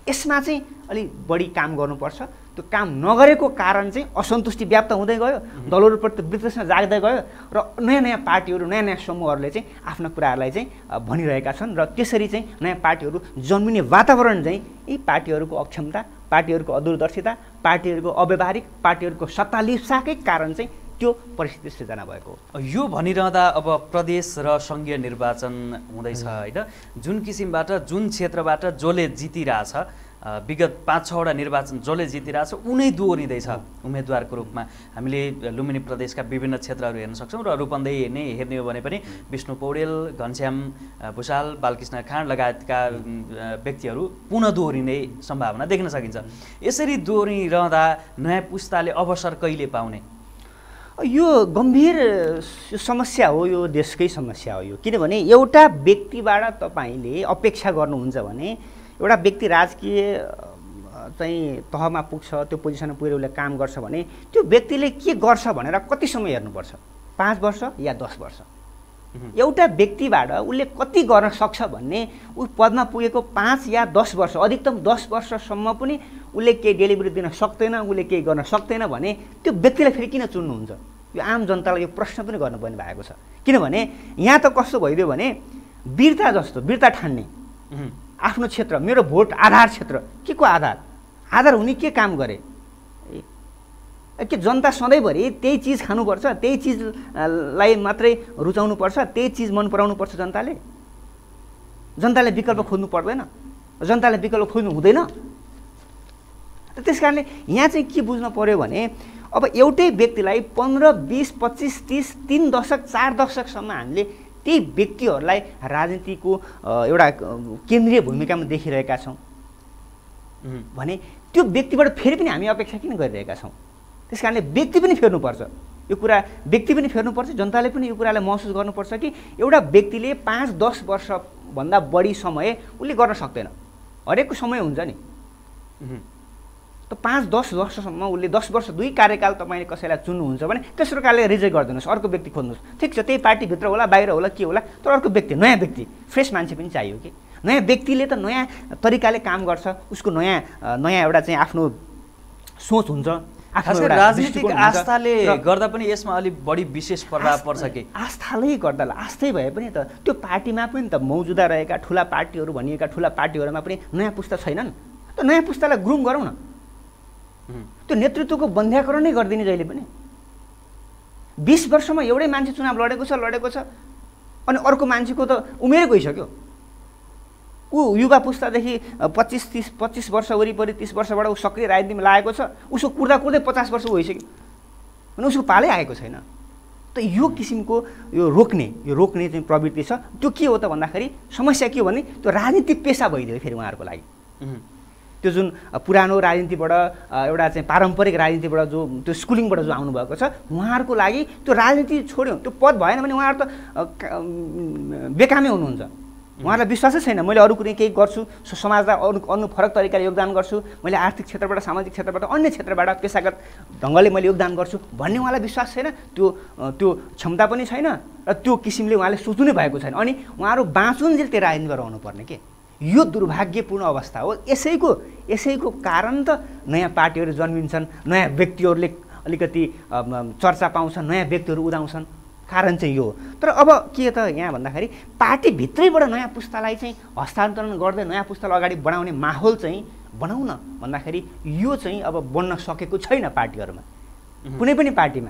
यसमा चाहिँ अलि बढी काम गर्नुपर्छ। त्यो काम नगरेको कारण चाहिँ असन्तुष्टि व्याप्त हुँदै गयो, दलहरूप्रति विद्वेष जाग्दै गयो र नयाँ नयाँ पार्टीहरू नयाँ नयाँ समूहहरूले चाहिँ आफ्ना कुराहरूलाई चाहिँ भनिरहेका छन् र त्यसरी चाहिँ नयाँ पार्टीहरू जन्मिने वातावरण चाहिँ यी पार्टीहरूको अक्षमता, पार्टीहरूको अदूरदर्शिता, पार्टीहरूको अव्यावहारिक, पार्टीहरूको सत्तालिप्साकै कारण चाहिँ त्यो परिस्थिति सृजना भएको हो। यो भनिरहँदा अब प्रदेश र सङ्घीय निर्वाचन हुँदैछ होइन, जुन किसिमबाट जुन क्षेत्रबाट जसले जितिरहेछ, विगत पाँच छवटा निर्वाचन जसले जितिरहेछ उनै दोहोरिँदैछ उम्मेदवारको रूपमा। हामीले लुम्बिनी प्रदेशका विभिन्न क्षेत्रहरू हेर्न सक्छौँ र रूपन्देही नै हेर्ने हो भने पनि विष्णु पौडेल, घनश्याम भुषाल, बालकृष्ण खाँड लगायतका व्यक्तिहरू पुनः दोहोरिने सम्भावना देख्न सकिन्छ। यसरी दोहोरिरहँदा नयाँ पुस्ताले अवसर कहिले पाउने? यो गम्भीर समस्या हो, यो देशकै समस्या हो यो। किनभने एउटा व्यक्तिबाट तपाईँले अपेक्षा गर्नुहुन्छ भने एउटा व्यक्ति राजकीय चाहिँ तहमा पुग्छ, त्यो पोजिसनमा पुगेर उसले काम गर्छ भने त्यो व्यक्तिले के गर्छ भनेर कति समय हेर्नुपर्छ? पाँच वर्ष या दस वर्ष? एउटा व्यक्तिबाट उसले कति गर्न सक्छ भन्ने ऊ पदमा पुगेको पाँच या दस वर्ष, अधिकतम दस वर्षसम्म पनि उसले केही डेलिभरी दिन सक्दैन, उसले केही गर्न सक्दैन भने त्यो व्यक्तिलाई फेरि किन चुन्नुहुन्छ? यो आम जनतालाई यो प्रश्न पनि गर्नुपर्ने भएको छ। किनभने यहाँ त कस्तो भइदियो भने वीरता जस्तो, वीरता ठान्ने आफ्नो क्षेत्र, मेरो भोट आधार क्षेत्र, के को आधार? आधार हुने के काम गरे? के जनता सधैँभरि त्यही चिज खानुपर्छ, त्यही चिजलाई मात्रै रुचाउनुपर्छ, त्यही चिज मन पराउनुपर्छ जनताले? जनताले विकल्प खोज्नु पर्दैन? जनताले विकल्प खोज्नु हुँदैन? त्यस कारणले यहाँ चाहिँ के बुझ्नु पर्यो भने अब एउटै व्यक्तिलाई पन्ध्र बिस पच्चिस तिस तीन दशक चार दशकसम्म हामीले त्यही व्यक्तिहरूलाई राजनीतिको एउटा केन्द्रीय भूमिकामा देखिरहेका छौँ भने त्यो व्यक्तिबाट फेरि पनि हामी अपेक्षा किन गरिरहेका छौँ? त्यस कारणले व्यक्ति पनि फेर्नुपर्छ, यो कुरा व्यक्ति पनि फेर्नुपर्छ, जनताले पनि यो कुरालाई महसुस गर्नुपर्छ कि एउटा व्यक्तिले पाँच दस वर्षभन्दा बढी समय उसले गर्न सक्दैन। हरेकको समय हुन्छ नि, त पाँच दस वर्षसम्म उसले दस वर्ष दुई कार्यकाल तपाईँले कसैलाई चुन्नुहुन्छ भने तेस्रो कार्यले रिजेक्ट गरिदिनुहोस्, अर्को व्यक्ति खोज्नुहोस्। ठिक छ, त्यही पार्टीभित्र होला बाहिर होला के होला, तर अर्को व्यक्ति, नयाँ व्यक्ति, फ्रेस मान्छे पनि चाहियो कि। नयाँ व्यक्तिले त नयाँ तरिकाले काम गर्छ, उसको नयाँ नयाँ एउटा चाहिँ आफ्नो सोच हुन्छ, राजनीतिक आस्थाले गर्दा पनि यसमा अलिक बढी विशेष प्रभाव पर्छ कि? आस्थाले गर्दा आस्थै भए पनि त त्यो पार्टीमा पनि त मौजुदा रहेका ठुला पार्टीहरू भनिएका ठुला पार्टीहरूमा पनि नयाँ पुस्ता छैनन्। त नयाँ पुस्तालाई ग्रुम गरौँ न, त्यो नेतृत्वको बन्ध्याकरण नै गरिदिने जहिले पनि। बिस वर्षमा एउटै मान्छे चुनाव लडेको छ लडेको छ अनि अर्को मान्छेको त उमेर गइसक्यो, ऊ युवा पुस्तादेखि पच्चिस तिस पच्चिस वर्ष वरिपरि तिस वर्षबाट ऊ सक्रिय राजनीतिमा लागेको छ, उसको कुर्दा कुर्दै पचास वर्ष भइसक्यो अनि उसको पालै आएको छैन। त यो किसिमको यो रोक्ने यो रोक्ने चाहिँ प्रवृत्ति छ। त्यो के हो त भन्दाखेरि समस्या के हो भने त्यो राजनीतिक पेसा भइदियो फेरि उहाँहरूको लागि। त्यो जुन पुरानो राजनीतिबाट एउटा चाहिँ पारम्परिक राजनीतिबाट जो त्यो स्कुलिङबाट जो आउनुभएको छ उहाँहरूको लागि त्यो राजनीति छोड्यो, त्यो पद भएन भने उहाँहरू त बेकामै हुनुहुन्छ। उहाँलाई विश्वासै छैन मैले अरू कुनै केही गर्छु, समाजलाई अरू अन्य फरक तरिकाले योगदान गर्छु, मैले आर्थिक क्षेत्रबाट सामाजिक क्षेत्रबाट अन्य क्षेत्रबाट पेसागत ढङ्गले मैले योगदान गर्छु भन्ने उहाँलाई विश्वास छैन, त्यो त्यो क्षमता पनि छैन र त्यो किसिमले उहाँले सोच्नु नै भएको छैन। अनि उहाँहरू बाँचुन्जेल त्यो राजनीतिबाट रहनुपर्ने के, यो दुर्भाग्यपूर्ण अवस्था हो। यसैको यसैको कारण त नयाँ पार्टीहरू जन्मिन्छन्, नयाँ व्यक्तिहरूले अलिकति चर्चा पाउँछन्, नयाँ व्यक्तिहरू उदाउँछन्, कारण चाहिँ यो हो। तर अब के त यहाँ भन्दाखेरि पार्टीभित्रैबाट नयाँ पुस्तालाई चाहिँ हस्तान्तरण गर्दै नयाँ पुस्तालाई अगाडि बढाउने माहौल चाहिँ बनाउन भन्दाखेरि यो चाहिँ अब बन्न सकेको छैन पार्टीहरूमा, कुनै पनि पार्टीमा।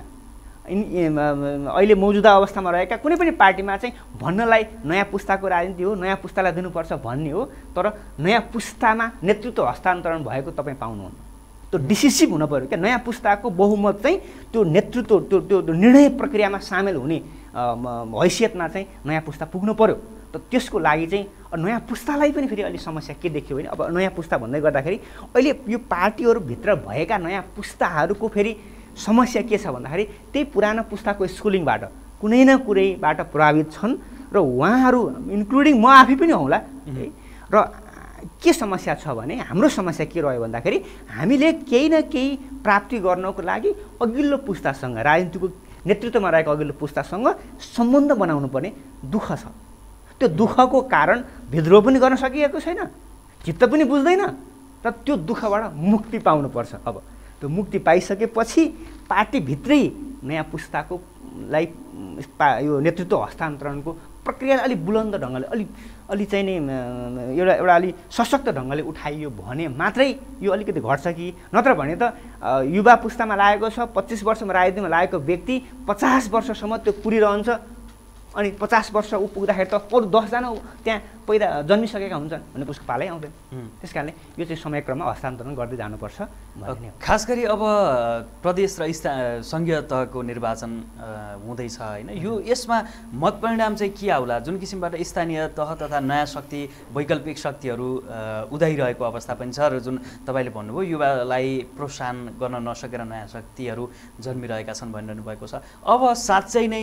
अहिले मौजुदा अवस्थामा रहेका कुनै पनि पार्टीमा चाहिँ भन्नलाई नयाँ पुस्ताको राजनीति हो, नयाँ पुस्तालाई दिनुपर्छ भन्ने हो, तर नयाँ पुस्तामा नेतृत्व हस्तान्तरण भएको तपाईँ पाउनुहुन्न। त्यो डिसिसिभ हुन पऱ्यो क्या, नयाँ पुस्ताको बहुमत चाहिँ त्यो नेतृत्व त्यो त्यो निर्णय प्रक्रियामा सामेल हुने हैसियतमा चाहिँ नयाँ पुस्ता पुग्नु पऱ्यो। त त्यसको लागि चाहिँ नयाँ पुस्तालाई पनि फेरि अलिक समस्या के देखियो भने अब नयाँ पुस्ता भन्दै गर्दाखेरि अहिले यो पार्टीहरूभित्र भएका नयाँ पुस्ताहरूको फेरि समस्या के छ भन्दाखेरि त्यही पुरानो पुस्ताको स्कुलिङबाट कुनै न कुनैबाट प्रभावित छन् र उहाँहरू इन्क्लुडिङ म आफै पनि होला है। र के समस्या छ भने हाम्रो समस्या के रह्यो भन्दाखेरि हामीले केही न केही प्राप्ति गर्नको लागि अघिल्लो पुस्तासँग राजनीतिको नेतृत्वमा रहेको अघिल्लो पुस्तासँग सम्बन्ध बनाउनु पर्ने दुःख छ। त्यो दुःखको कारण विद्रोह पनि गर्न सकिएको छैन, चित्त पनि बुझ्दैन, र त्यो दुःखबाट मुक्ति पाउनुपर्छ। अब त्यो मुक्ति पाइसकेपछि पार्टीभित्रै नयाँ पुस्ताकोलाई यो नेतृत्व हस्तान्तरणको प्रक्रिया अलिक बुलन्द ढङ्गले अलि अलि चाहिँ नि एउटा एउटा अलि सशक्त ढङ्गले उठाइयो भने मात्रै यो अलिकति घट्छ कि नत्र भने त युवा पुस्तामा लागेको छ पच्चिस वर्षमा राजनीतिमा लागेको व्यक्ति पचास वर्षसम्म त्यो पुरिरहन्छ अनि पचास वर्ष ऊ पुग्दाखेरि त अरू दसजना त्यहाँ पहिला जन्मिसकेका हुन्छन् भने उसको पालै आउँदैन। त्यस कारणले यो चाहिँ समयक्रममा हस्तान्तरण गर्दै जानुपर्छ। खास गरी अब प्रदेश र स्था सङ्घीय तहको निर्वाचन हुँदैछ होइन, यो यसमा मतपरिणाम चाहिँ के आउला? जुन किसिमबाट स्थानीय तह तथा नयाँ शक्ति वैकल्पिक शक्तिहरू उदाइरहेको अवस्था पनि छ र जुन तपाईँले भन्नुभयो युवालाई प्रोत्साहन गर्न नसकेर नयाँ शक्तिहरू जन्मिरहेका छन् भनिरहनु भएको छ। अब साँच्चै नै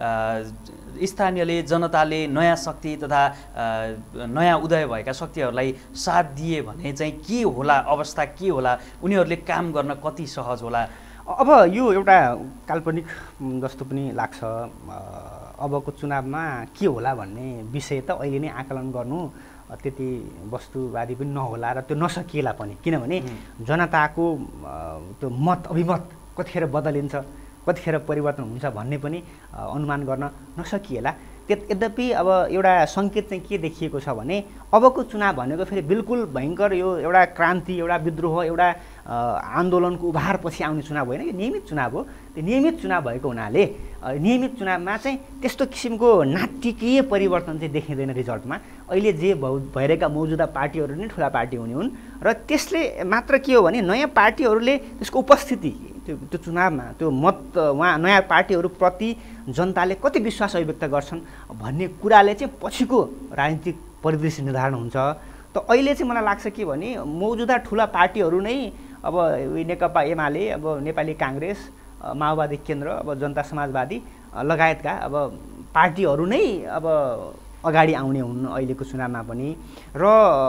स्थानीयले जनताले नयाँ शक्ति तथा नयाँ उदय भएका शक्तिहरूलाई साथ दिए भने चाहिँ के होला अवस्था, के होला, उनीहरूले काम गर्न कति सहज होला? अब यो एउटा काल्पनिक जस्तो पनि लाग्छ। अबको चुनावमा के होला भन्ने विषय त अहिले नै आकलन गर्नु त्यति वस्तुवादी पनि नहोला र त्यो नसकिएला पनि, किनभने जनताको त्यो मत अभिमत कतिखेर बदलिन्छ, कतिखेर परिवर्तन हुन्छ भन्ने पनि अनुमान गर्न नसकिएला। यद्यपि अब एउटा सङ्केत चाहिँ के देखिएको छ भने अबको चुनाव भनेको फेरि बिल्कुल भयङ्कर यो एउटा क्रान्ति, एउटा विद्रोह, एउटा आन्दोलनको उभारपछि आउने चुनाव होइन, यो नियमित चुनाव हो। त्यो नियमित चुनाव भएको हुनाले नियमित चुनावमा चाहिँ त्यस्तो किसिमको नाटकीय परिवर्तन चाहिँ देखिँदैन रिजल्टमा। अहिले जे भइरहेका मौजुदा पार्टीहरू नै ठुला पार्टी हुने हुन् र त्यसले मात्र के हो भने नयाँ पार्टीहरूले त्यसको उपस्थिति त्यो त्यो चुनावमा त्यो मत उहाँ नयाँ पार्टीहरूप्रति जनताले कति विश्वास अभिव्यक्त गर्छन् भन्ने कुराले चाहिँ पछिको राजनीतिक परिदृश्य निर्धारण हुन्छ। त अहिले चाहिँ मलाई लाग्छ के भने मौजुदा ठुला पार्टीहरू नै अब नेकपा एमाले, अब नेपाली काङ्ग्रेस, माओवादी केन्द्र, अब जनता समाजवादी लगायतका अब पार्टीहरू नै अब अगाडि आउने हुन् अहिलेको चुनावमा पनि। र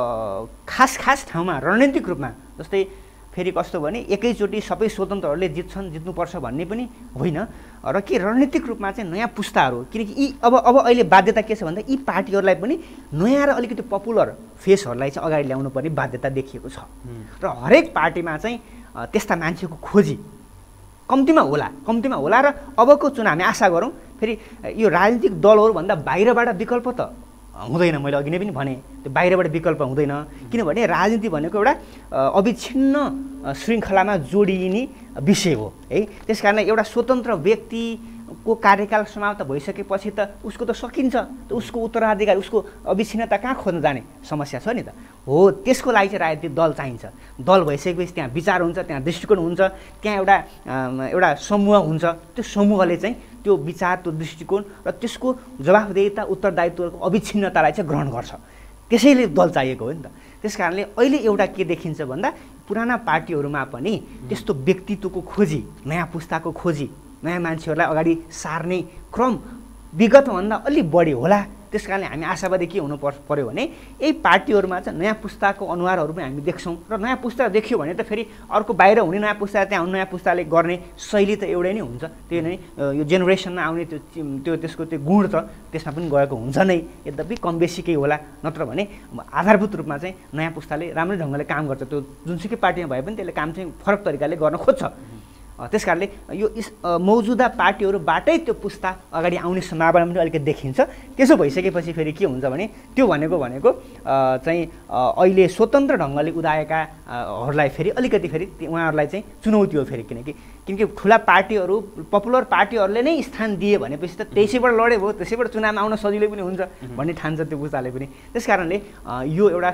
खास खास ठाउँमा रणनीतिक रूपमा जस्तै फेरि कस्तो भने एकैचोटि सबै स्वतन्त्रहरूले जित्छन् जित्नुपर्छ भन्ने पनि होइन र के रणनीतिक रूपमा चाहिँ नयाँ पुस्ताहरू, किनकि यी अब अब अहिले बाध्यता के छ भन्दा यी पार्टीहरूलाई पनि नयाँ र अलिकति पपुलर फेसहरूलाई चाहिँ अगाडि ल्याउनु पर्ने बाध्यता देखिएको छ र हरेक पार्टीमा चाहिँ त्यस्ता मान्छेको खोजी कम्तीमा होला कम्तीमा होला र अबको चुनाव हामी आशा गरौँ फेरि यो राजनीतिक दलहरूभन्दा बाहिरबाट विकल्प त हुँदैन। मैले अघि नै पनि भने त्यो बाहिरबाट विकल्प हुँदैन, किनभने राजनीति भनेको एउटा अविच्छिन्न श्रृङ्खलामा जोडिने विषय हो है। त्यस कारण एउटा स्वतन्त्र व्यक्तिको कार्यकाल समाप्त भइसकेपछि त उसको त सकिन्छ, त उसको उत्तराधिकारी उसको अविच्छिन्नता कहाँ खोज्न जाने समस्या छ नि त हो। त्यसको लागि चाहिँ राजनीतिक दल चाहिन्छ। दल भइसकेपछि त्यहाँ विचार हुन्छ, त्यहाँ दृष्टिकोण हुन्छ, त्यहाँ एउटा एउटा समूह हुन्छ। त्यो समूहले चाहिँ त्यो विचार, त्यो दृष्टिकोण र त्यसको जवाफदेहिता उत्तरदायित्वको अविच्छिन्नतालाई चाहिँ ग्रहण गर्छ। त्यसैले दल चाहिएको हो नि त। त्यस कारणले अहिले एउटा के देखिन्छ भन्दा पुराना पार्टीहरूमा पनि त्यस्तो व्यक्तित्वको खोजी, नयाँ पुस्ताको खोजी, नयाँ मान्छेहरूलाई अगाडि सार्ने क्रम विगतभन्दा अलिक बढी होला। त्यस कारणले हामी आशावादी के हुनु पर्यो भने यही पार्टीहरूमा चाहिँ नयाँ पुस्ताको अनुहारहरू पनि हामी देख्छौँ र नयाँ पुस्ता देख्यो भने त फेरि अर्को बाहिर हुने नयाँ पुस्ता त्यहाँ नयाँ पुस्ताले गर्ने शैली त एउटै नै हुन्छ। त्यो नै यो जेनेरेसनमा आउने त्यो त्यो त्यसको त्यो गुण त त्यसमा पनि गएको हुन्छ नै, यद्यपि कम बेसी केही होला। नत्र भने आधारभूत रूपमा चाहिँ नयाँ पुस्ताले राम्रै ढङ्गले काम गर्छ। त्यो जुनसुकै पार्टीमा भए पनि त्यसले काम चाहिँ फरक तरिकाले गर्न खोज्छ। त्यस कारणले यो मौजुदा पार्टीहरूबाटै त्यो पुस्ता अगाडि आउने सम्भावना पनि अलिकति देखिन्छ। त्यसो भइसकेपछि फेरि के हुन्छ भने त्यो भनेको भनेको चाहिँ अहिले स्वतन्त्र ढङ्गले उदाएकाहरूलाई फेरि अलिकति फेरि उहाँहरूलाई चाहिँ चुनौती हो फेरि, किनकि किनकि ठुला पार्टीहरू पपुलर पार्टीहरूले नै स्थान दिए भनेपछि त त्यसैबाट लडे भयो, त्यसैबाट चुनावमा आउन सजिलो पनि हुन्छ भन्ने ठान्छ त्यो पुस्ताले पनि। त्यस कारणले यो एउटा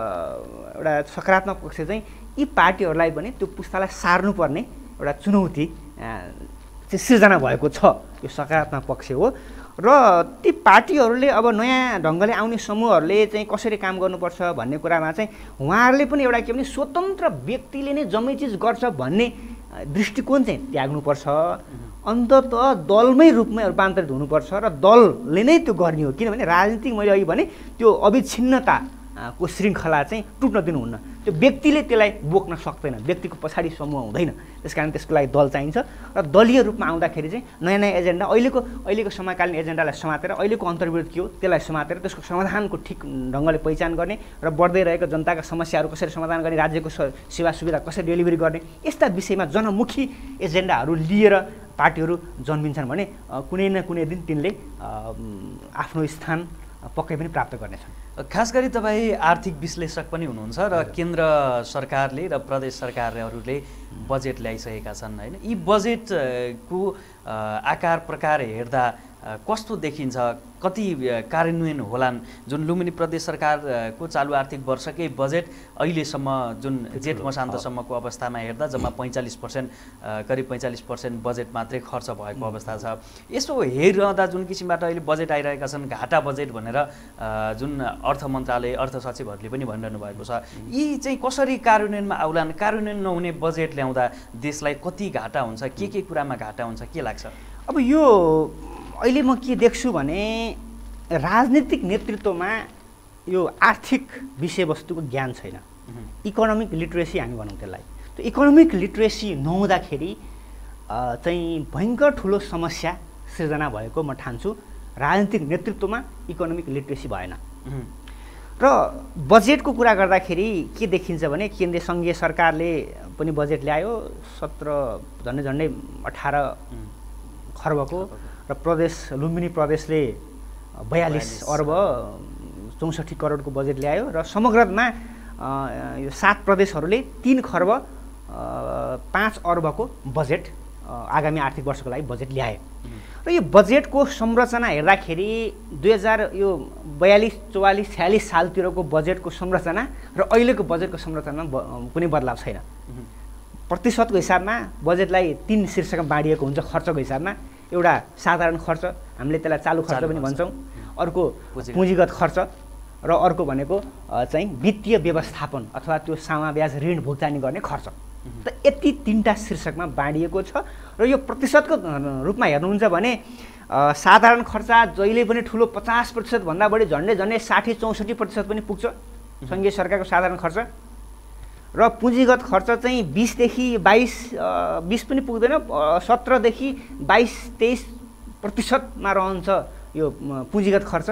एउटा सकारात्मक पक्ष चाहिँ यी पार्टीहरूलाई पनि त्यो पुस्तालाई सार्नुपर्ने एउटा चुनौती चाहिँ सिर्जना भएको छ। यो सकारात्मक पक्ष हो र ती पार्टीहरूले अब नयाँ ढङ्गले आउने समूहहरूले चाहिँ कसरी काम गर्नुपर्छ भन्ने कुरामा चाहिँ उहाँहरूले पनि एउटा के भने स्वतन्त्र व्यक्तिले नै जम्मै चिज गर्छ भन्ने दृष्टिकोण चाहिँ त्याग्नुपर्छ। अन्तत दलमै रूपमै रूपान्तरित हुनुपर्छ र दलले नै त्यो गर्ने हो। किनभने राजनीतिक मैले अघि भने त्यो अविच्छिन्नता को श्रृङ्खला चाहिँ टुट्न दिनुहुन्न। त्यो व्यक्तिले त्यसलाई बोक्न सक्दैन, व्यक्तिको पछाडि समूह हुँदैन। त्यसकारण त्यसको लागि दल चाहिन्छ र दलीय रूपमा आउँदाखेरि चाहिँ नयाँ नयाँ एजेन्डा अहिलेको अहिलेको समकालीन एजेन्डालाई समातेर अहिलेको अन्तर्विरोध के हो त्यसलाई समातेर त्यसको समाधानको ठिक ढङ्गले पहिचान गर्ने र बढ्दै रहेको जनताका समस्याहरू कसरी समाधान गर्ने, राज्यको सेवा सुविधा कसरी डेलिभरी गर्ने, यस्ता विषयमा जनमुखी एजेन्डाहरू लिएर पार्टीहरू जन्मिन्छन् भने कुनै न कुनै दिन तिनले आफ्नो स्थान पक्कै पनि प्राप्त गर्नेछन्। खास गरी तपाईँ आर्थिक विश्लेषक पनि हुनुहुन्छ र केन्द्र सरकारले र प्रदेश सरकारहरूले बजेट ल्याइसकेका छन् होइन। यी बजेटको आकार प्रकार हेर्दा कस्तो देखिन्छ, कति कार्यान्वयन होलान्? जुन लुम्बिनी प्रदेश सरकारको चालु आर्थिक वर्षकै बजेट अहिलेसम्म जुन जेठ मसान्तसम्मको अवस्थामा हेर्दा जम्मा पैँचालिस पर्सेन्ट करिब पैँचालिस पर्सेन्ट बजेट मात्रै खर्च भएको अवस्था छ। यसो हेरिरहँदा जुन किसिमबाट अहिले बजेट आइरहेका छन् घाटा बजेट भनेर जुन अर्थ मन्त्रालय अर्थ सचिवहरूले पनि भनिरहनु भएको छ, यी चाहिँ कसरी कार्यान्वयनमा आउलान्? कार्यान्वयन नहुने बजेट ल्याउँदा देशलाई कति घाटा हुन्छ, के के कुरामा घाटा हुन्छ, के लाग्छ? अब यो अहिले म के देख्छु भने राजनीतिक नेतृत्वमा यो आर्थिक विषयवस्तुको ज्ञान छैन। इकोनोमिक लिटरेसी हामी भनौँ त्यसलाई। त्यो इकोनोमिक लिटरेसी नहुँदाखेरि चाहिँ भयङ्कर ठुलो समस्या सिर्जना भएको म ठान्छु। राजनीतिक नेतृत्वमा इकोनोमिक लिटरेसी भएन। र बजेटको कुरा गर्दाखेरि के देखिन्छ भने केन्द्रीय सङ्घीय सरकारले पनि बजेट ल्यायो सत्र झन्डै झन्डै अठार खर्बको र प्रदेश लुम्बिनी प्रदेशले बयालिस अर्ब चौसठी करोडको बजेट ल्यायो र समग्रमा यो सात प्रदेशहरूले तीन खर्ब पाँच अर्बको बजेट आगामी आर्थिक वर्षको लागि बजेट ल्यायो। र यो बजेटको संरचना हेर्दाखेरि दुई हजार यो बयालिस चौवालिस छयालिस सालतिरको बजेटको संरचना र अहिलेको बजेटको संरचनामा कुनै बदलाव छैन। प्रतिशतको हिसाबमा बजेटलाई तीन शीर्षकमा बाँडिएको हुन्छ। खर्चको हिसाबमा एउटा साधारण खर्च, हामीले त्यसलाई चालु खर्च पनि भन्छौँ, अर्को पुँजीगत खर्च र अर्को भनेको चाहिँ वित्तीय व्यवस्थापन अथवा त्यो समाब्याज ऋण भुक्तानी गर्ने खर्च। त यति तिनवटा शीर्षकमा बाँडिएको छ र यो प्रतिशतको रूपमा हेर्नुहुन्छ भने साधारण खर्च जहिले पनि ठुलो पचास प्रतिशतभन्दा बढी झन्डै झन्डै साठी चौसठी प्रतिशत पनि पुग्छ सङ्घीय सरकारको साधारण खर्च र पुँजीगत खर्च चाहिँ बिसदेखि बाइस बिस पनि पुग्दैन, सत्रदेखि बाइस तेइस प्रतिशतमा रहन्छ यो पुँजीगत खर्च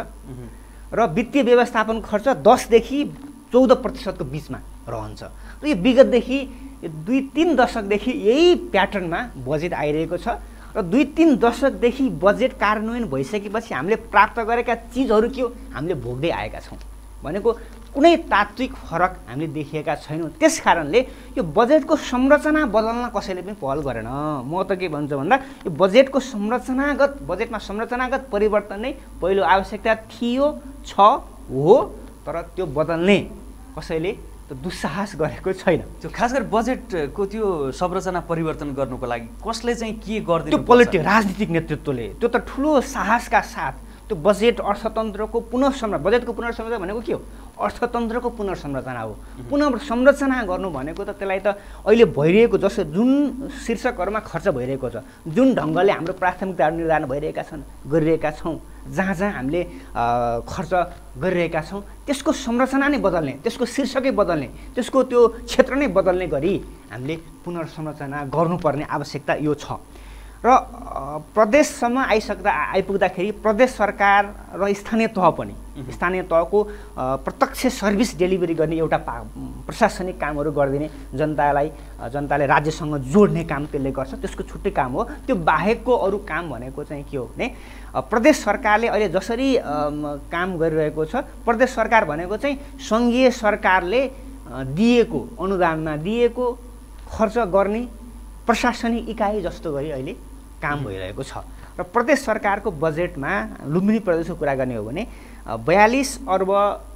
र वित्तीय व्यवस्थापन खर्च दसदेखि चौध प्रतिशतको बिचमा रहन्छ। र यो विगतदेखि दुई तिन दशकदेखि यही प्याटर्नमा बजेट आइरहेको छ र दुई तिन दशकदेखि बजेट कार्यान्वयन भइसकेपछि हामीले प्राप्त गरेका चिजहरू के हो हामीले भोग्दै आएका छौँ भनेको कुनै तात्विक फरक हामीले देखिएका छैनौँ। त्यस कारणले यो बजेटको संरचना बदल्न कसैले पनि पहल गरेन। म त के भन्छु भन्दा यो बजेटको संरचनागत बजेटमा संरचनागत परिवर्तन नै पहिलो आवश्यकता थियो छ हो, तर त्यो बदल्ने कसैले त दुस्साहस गरेको छैन। त्यो खास गरी बजेटको त्यो संरचना परिवर्तन गर्नुको लागि कसले चाहिँ के गर्दिनु? त्यो पोलिटिक राजनीतिक नेतृत्वले त्यो त ठुलो साहसका साथ त्यो बजेट अर्थतन्त्रको पुनर्संरचना, बजेटको पुनर्संरचना भनेको के हो? अर्थतन्त्रको पुनर्संरचना हो। पुनर्संरचना गर्नु भनेको त त्यसलाई त अहिले भइरहेको जस्तो जुन शीर्षकहरूमा खर्च भइरहेको छ, जुन ढङ्गले हाम्रो प्राथमिकताहरू निर्धारण भइरहेका छन् गरिरहेका छौँ, जहाँ जहाँ हामीले खर्च गरिरहेका छौँ त्यसको संरचना नै बदल्ने, त्यसको शीर्षकै बदल्ने, त्यसको त्यो क्षेत्र नै बदल्ने गरी हामीले पुनर्संरचना गर्नुपर्ने आवश्यकता यो छ। र प्रदेशसम्म आइसक्दा आइपुग्दाखेरि प्रदेश सरकार र स्थानीय तह पनि स्थानीय तहको प्रत्यक्ष सर्भिस डेलिभरी गर्ने एउटा प्रशासनिक कामहरू गरिदिने, जनतालाई जनताले राज्यसँग जोड्ने काम त्यसले गर्छ, त्यसको छुट्टै काम हो। त्यो बाहेकको अरू काम भनेको चाहिँ के हो भने प्रदेश सरकारले अहिले जसरी काम गरिरहेको छ, प्रदेश सरकार भनेको चाहिँ सङ्घीय सरकारले दिएको अनुदानमा दिएको खर्च गर्ने प्रशासनिक इकाइ जस्तो गरी अहिले काम भइरहेको छ। र प्रदेश सरकारको बजेटमा लुम्बिनी प्रदेशको कुरा गर्ने हो भने बयालिस अर्ब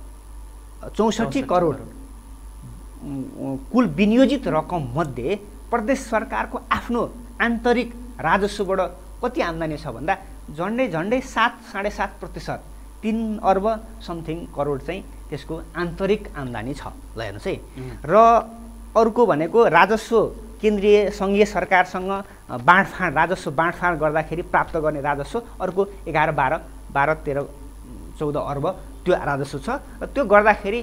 चौसठी करोड कुल विनियोजित रकम मध्ये प्रदेश सरकारको आफ्नो आन्तरिक राजस्वबाट कति आम्दानी छ भन्दा झन्डै झन्डै सात साढे सात प्रतिशत तीन अर्ब समथिङ करोड चाहिँ त्यसको आन्तरिक आम्दानी छ। ल हेर्नुहोस् है। र अर्को भनेको राजस्व केन्द्रीय सङ्घीय सरकारसँग बाँडफाँड राजस्व बाँडफाँड गर्दाखेरि प्राप्त गर्ने राजस्व अर्को एघार बाह्र बाह्र तेह्र चौध अर्ब त्यो राजस्व छ। र त्यो गर्दाखेरि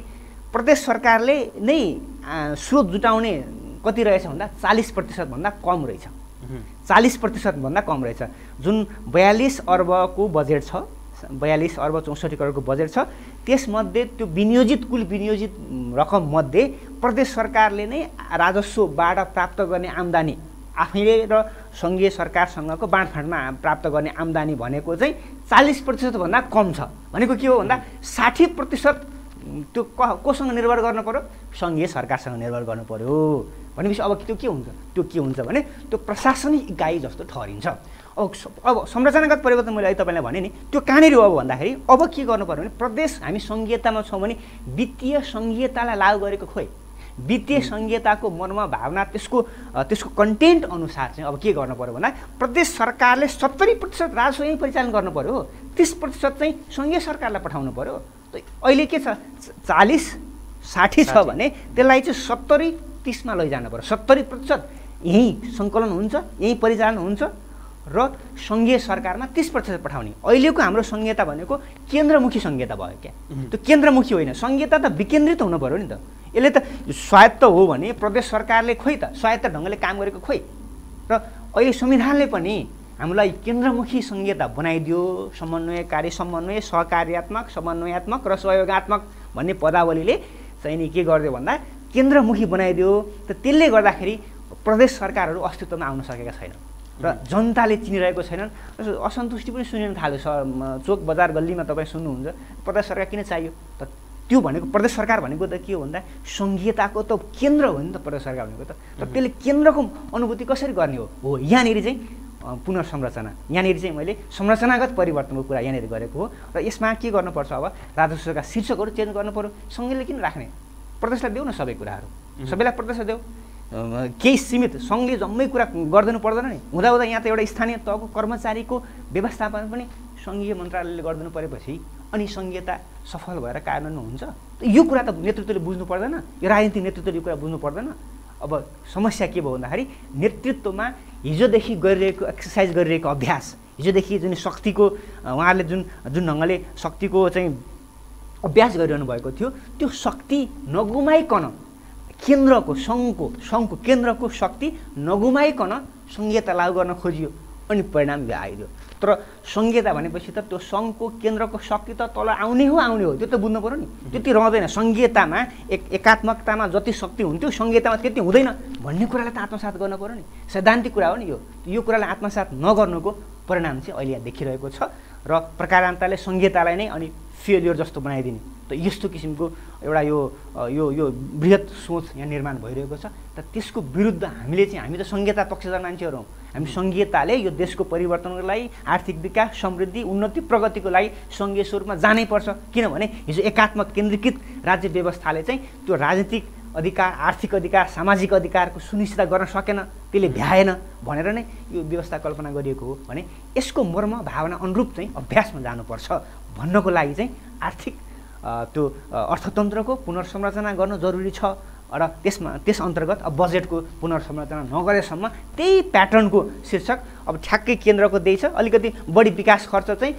प्रदेश सरकारले नै स्रोत जुटाउने कति रहेछ भन्दा चालिस प्रतिशतभन्दा कम रहेछ। चालिस प्रतिशतभन्दा कम रहेछ। जुन बयालिस अर्बको बजेट छ, बयालिस अर्ब चौसठी करोडको बजेट छ, त्यसमध्ये त्यो विनियोजित कुल विनियोजित रकम मध्ये प्रदेश सरकारले नै राजस्वबाट प्राप्त गर्ने आम्दानी आफैले र सङ्घीय सरकारसँगको बाँडफाँडमा प्राप्त गर्ने आम्दानी भनेको चाहिँ चालिस प्रतिशतभन्दा कम छ। भनेको के हो भन्दा साठी प्रतिशत त्यो कोसँग निर्भर गर्नु पर्यो? सङ्घीय सरकारसँग निर्भर गर्नु पर्यो। भनेपछि अब त्यो के हुन्छ? त्यो के हुन्छ भने त्यो प्रशासनिक इकाइ जस्तो ठहरिन्छ। अब अब संरचनागत परिवर्तन मैले अहिले तपाईँलाई भने नि त्यो कहाँनिर हो अब भन्दाखेरि अब के गर्नु पर्यो भने प्रदेश हामी सङ्घीयतामा छौँ भने वित्तीय सङ्घीयतालाई लागू गरेको खोइ वित्तीय सङ्घीयताको मर्म भावना त्यसको त्यसको कन्टेन्ट अनुसार चाहिँ अब के गर्नु पर्यो भन्दा प्रदेश सरकारले सत्तरी प्रतिशत राजस्व यहीँ परिचालन गर्नु पर्यो, तिस प्रतिशत चाहिँ सङ्घीय सरकारलाई पठाउनु पर्यो। अहिले के छ चालिस साठी छ भने त्यसलाई चाहिँ सत्तरी तिसमा लैजानु पर्यो। सत्तरी प्रतिशत यहीँ सङ्कलन हुन्छ, यहीँ परिचालन हुन्छ र सङ्घीय सरकारमा तिस प्रतिशत पठाउने। अहिलेको हाम्रो सङ्घीयता भनेको केन्द्रमुखी सङ्घीयता भयो क्या। त्यो केन्द्रमुखी होइन, सङ्घीयता त विकेन्द्रित हुनु पऱ्यो नि त। यसले त स्वायत्त हो भने प्रदेश सरकारले खोइ त स्वायत्त ढङ्गले काम गरेको खोइ। र अहिले संविधानले पनि हामीलाई केन्द्रमुखी सङ्घीयता बनाइदियो। समन्वयकारी, समन्वय, सहकार्यात्मक, समन्वयात्मक र सहयोगात्मक भन्ने पदावलीले चाहिँ नि के गरिदियो भन्दा केन्द्रमुखी बनाइदियो। त त्यसले गर्दाखेरि प्रदेश सरकारहरू अस्तित्वमा आउन सकेका छैनन् र जनताले चिनिरहेको छैनन्। असन्तुष्टि पनि सुनिन थाल्यो। चोक बजार गल्लीमा तपाईँ सुन्नुहुन्छ प्रदेश सरकार किन चाहियो त? त्यो भनेको प्रदेश सरकार भनेको त के हो भन्दा सङ्घीयताको त केन्द्र हो नि त प्रदेश सरकार भनेको त। तर त्यसले केन्द्रको अनुभूति कसरी गर्ने हो? हो यहाँनिर चाहिँ पुनर्संरचना, यहाँनिर चाहिँ मैले संरचनागत परिवर्तनको कुरा यहाँनिर गरेको हो। र यसमा के गर्नुपर्छ अब राजस्वका शीर्षकहरू चेन्ज गर्नु पर्यो। सङ्घले किन राख्ने? प्रदेशलाई देऊ न सबै कुराहरू, सबैलाई प्रदेशलाई देऊ। केही सीमित सङ्घले जम्मै कुरा गरिदिनु पर्दैन नि। हुँदाहुँदा यहाँ त एउटा स्थानीय तहको कर्मचारीको व्यवस्थापन पनि सङ्घीय मन्त्रालयले गरिदिनु परेपछि अनि सङ्घीयता सफल भएर कार्यान्वयन हुन्छ। यो कुरा त नेतृत्वले बुझ्नु पर्दैन, यो राजनीतिक नेतृत्वले यो कुरा बुझ्नु पर्दैन। अब समस्या के भयो भन्दाखेरि नेतृत्वमा हिजोदेखि गरिरहेको एक्सर्साइज गरिरहेको अभ्यास, हिजोदेखि जुन शक्तिको उहाँहरूले जुन जुन ढङ्गले शक्तिको चाहिँ अभ्यास गरिरहनु भएको थियो त्यो शक्ति नगुमाइकन केन्द्रको सङ्घको सङ्घको केन्द्रको शक्ति नगुमाइकन सङ्घीयता लागू गर्न खोजियो अनि परिणाम आइदियो। तर सङ्घीयता भनेपछि त त्यो सङ्घको केन्द्रको शक्ति त तल आउने हो आउने हो त्यो त बुझ्नु पऱ्यो नि। त्यति रहँदैन। सङ्घीयतामा एक एकात्मकतामा जति शक्ति हुन्थ्यो सङ्घीयतामा त्यति हुँदैन भन्ने कुरालाई त आत्मसात गर्नु पऱ्यो नि। सैद्धान्तिक कुरा हो नि यो। यो कुरालाई आत्मसात नगर्नुको परिणाम चाहिँ अहिले यहाँ देखिरहेको छ र प्रकारान्तले सङ्घीयतालाई नै अनि फेलियर जस्तो बनाइदिने। त यस्तो किसिमको एउटा यो यो यो बृहत सोच यहाँ निर्माण भइरहेको छ। त त्यसको विरुद्ध हामीले चाहिँ हामी त सङ्घीयता पक्षधर मान्छेहरू हौँ। हामी सङ्घीयताले यो देशको परिवर्तनको लागि, आर्थिक विकास, समृद्धि, उन्नति, प्रगतिको लागि सङ्घीय स्वरूपमा जानै पर्छ। किनभने हिजो एकात्मक केन्द्रीकृत राज्य व्यवस्थाले चाहिँ त्यो राजनीतिक अधिकार, आर्थिक अधिकार, सामाजिक अधिकारको सुनिश्चित गर्न सकेन, त्यसले भ्याएन भनेर नै यो व्यवस्था कल्पना गरिएको हो। भने यसको मर्म भावना अनुरूप चाहिँ अभ्यासमा जानुपर्छ भन्नको लागि चाहिँ आर्थिक त्यो अर्थतन्त्रको पुनर्संरचना गर्न जरुरी छ। र त्यसमा त्यस अन्तर्गत अब बजेटको पुनर्संरचना नगरेसम्म त्यही प्याटर्नको शीर्षक अब ठ्याक्कै केन्द्रको दिएछ। अलिकति बढी विकास खर्च चाहिँ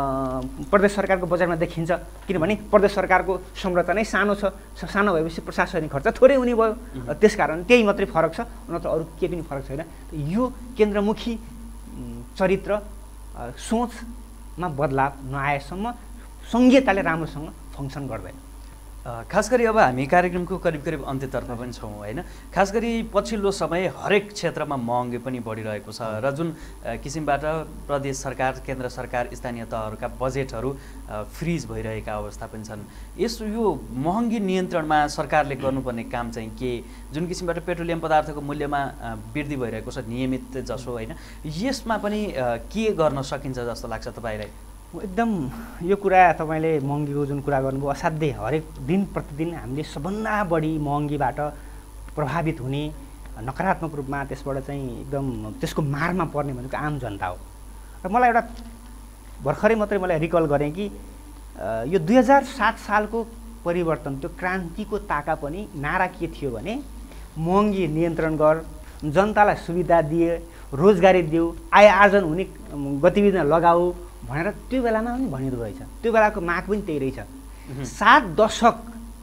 प्रदेश सरकारको बजेटमा देखिन्छ किनभने प्रदेश सरकारको संरचना नै सानो छ। सानो भएपछि प्रशासनिक खर्च थोरै हुने भयो। त्यसकारण त्यही मात्रै फरक छ, नत्र अरू केही पनि फरक छैन। यो केन्द्रमुखी चरित्र सोचमा बदलाव नआएसम्म सङ्घीयताले राम्रोसँग फङ्सन गर्दैन। खास गरी अब हामी कार्यक्रमको करिब करिब अन्त्यतर्फ पनि छौँ होइन। खास गरी पछिल्लो समय हरेक क्षेत्रमा महँगी पनि बढिरहेको छ र जुन किसिमबाट प्रदेश सरकार, केन्द्र सरकार, स्थानीय तहहरूका बजेटहरू फ्रिज भइरहेका अवस्था पनि छन्। यस यो महँगी नियन्त्रणमा सरकारले गर्नुपर्ने काम चाहिँ के? जुन किसिमबाट पेट्रोलियम पदार्थको मूल्यमा वृद्धि भइरहेको छ नियमित जसो होइन, यसमा पनि के गर्न सकिन्छ जस्तो लाग्छ तपाईँलाई? एकदम यो कुरा तपाईँले महँगीको जुन कुरा गर्नुभयो असाध्यै हरेक दिन प्रतिदिन हामीले सबभन्दा बढी महँगीबाट प्रभावित हुने नकारात्मक रूपमा त्यसबाट चाहिँ एकदम त्यसको मारमा पर्ने भनेको आम जनता हो। र मलाई एउटा भर्खरै मात्रै मलाई रिकल गरेँ कि यो दुई हजार सात सालको परिवर्तन त्यो क्रान्तिको ताका पनि नारा के थियो भने महँगी नियन्त्रण गर, जनतालाई सुविधा दिए, रोजगारी दिऊ, आय आर्जन हुने गतिविधिमा लगाऊ भनेर त्यो बेलामा पनि भनिँदो रहेछ। त्यो बेलाको माग पनि त्यही रहेछ। सात दशक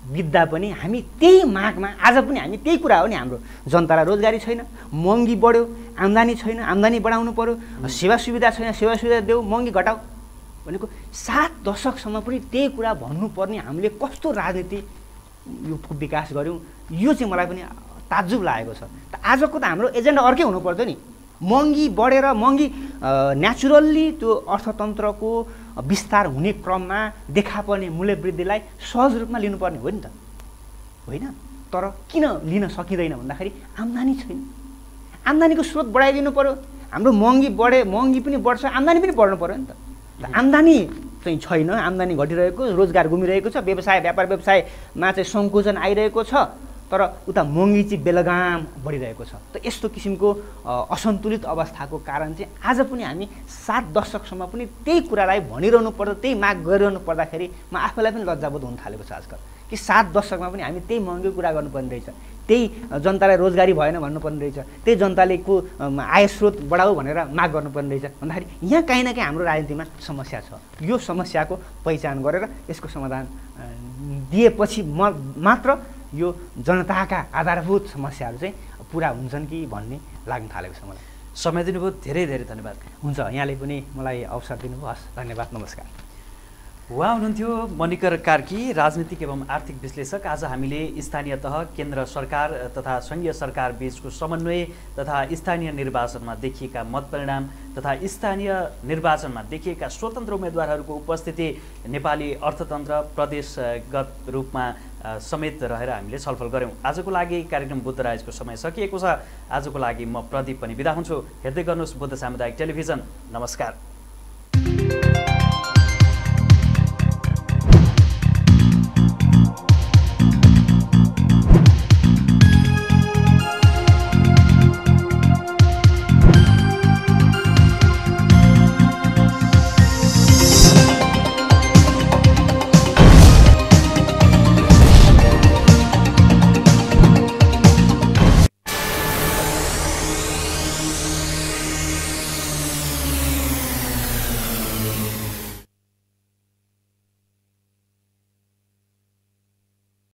बित्दा पनि हामी त्यही मागमा आज पनि हामी त्यही कुरा हो नि हाम्रो जनतालाई रोजगारी छैन, महँगी बढ्यो, आम्दानी छैन, आम्दानी बढाउनु पर्यो, सेवा सुविधा छैन, सेवा सुविधा देऊ, महँगी घटाऊ भनेको सात दशकसम्म पनि त्यही कुरा भन्नुपर्ने हामीले कस्तो राजनीति यो विकास गऱ्यौँ, यो चाहिँ मलाई पनि ताज्जुब लागेको छ। त आजको त हाम्रो एजेन्डा अर्कै हुनुपर्थ्यो नि। महँगी बढेर महँगी नेचुरल्ली त्यो अर्थतन्त्रको विस्तार हुने क्रममा देखा पर्ने मूल्य वृद्धिलाई सहज रूपमा लिनुपर्ने हो नि त, होइन? तर किन लिन सकिँदैन भन्दाखेरि आम्दानी छैन। आम्दानीको स्रोत बढाइदिनु पर्यो। हाम्रो महँगी बढे, महँगी पनि बढ्छ, आम्दानी पनि बढ्नु पर्यो नि त। आम्दानी चाहिँ छैन, आम्दानी घटिरहेको, रोजगार गुमिरहेको छ, व्यवसाय व्यापार व्यवसायमा चाहिँ सङ्कुचन आइरहेको छ, तर उता महँगी चाहिँ बेलगाम बढिरहेको छ। त यस्तो किसिमको असन्तुलित अवस्थाको कारण चाहिँ आज पनि हामी सात दशकसम्म पनि त्यही कुरालाई भनिरहनु पर्दा, त्यही माग गरिरहनु पर्दाखेरि म आफैलाई पनि लज्जाबोध हुन थालेको छ आजकल कि सात दशकमा पनि हामी त्यही महँगी कुरा गर्नुपर्ने रहेछ, त्यही जनतालाई रोजगारी भएन भन्नुपर्ने रहेछ, त्यही जनताले को आय स्रोत बढाऊ भनेर माग गर्नुपर्ने रहेछ भन्दाखेरि यहाँ काहीँ न काहीँ हाम्रो राजनीतिमा समस्या छ। यो समस्याको पहिचान गरेर यसको समाधान दिएपछि म मात्र यो जनताका आधारभूत समस्याहरू चाहिँ पुरा हुन्छन् कि भन्ने लाग्न थालेको छ मलाई। समय दिनुभयो, धेरै धेरै धन्यवाद। हुन्छ, यहाँले पनि मलाई अवसर दिनुभयो, हस् धन्यवाद, नमस्कार। उहाँ हुनुहुन्थ्यो मणिकर कार्की, राजनीतिक एवं आर्थिक विश्लेषक। आज हामीले स्थानीय तह, केन्द्र सरकार तथा सङ्घीय सरकार बीचको समन्वय तथा स्थानीय निर्वाचनमा देखिएका मतपरिणाम तथा स्थानीय निर्वाचनमा देखिएका स्वतन्त्र उम्मेदवारहरूको उपस्थिति, नेपाली अर्थतन्त्र प्रदेशगत रूपमा समेत रहेर हामीले छलफल गऱ्यौँ। आजको लागि कार्यक्रम बुद्ध राइजको समय सकिएको छ। आजको लागि म प्रदीप पनि बिदा हुन्छु। हेर्दै गर्नुहोस् बुद्ध सामुदायिक टेलिभिजन। नमस्कार।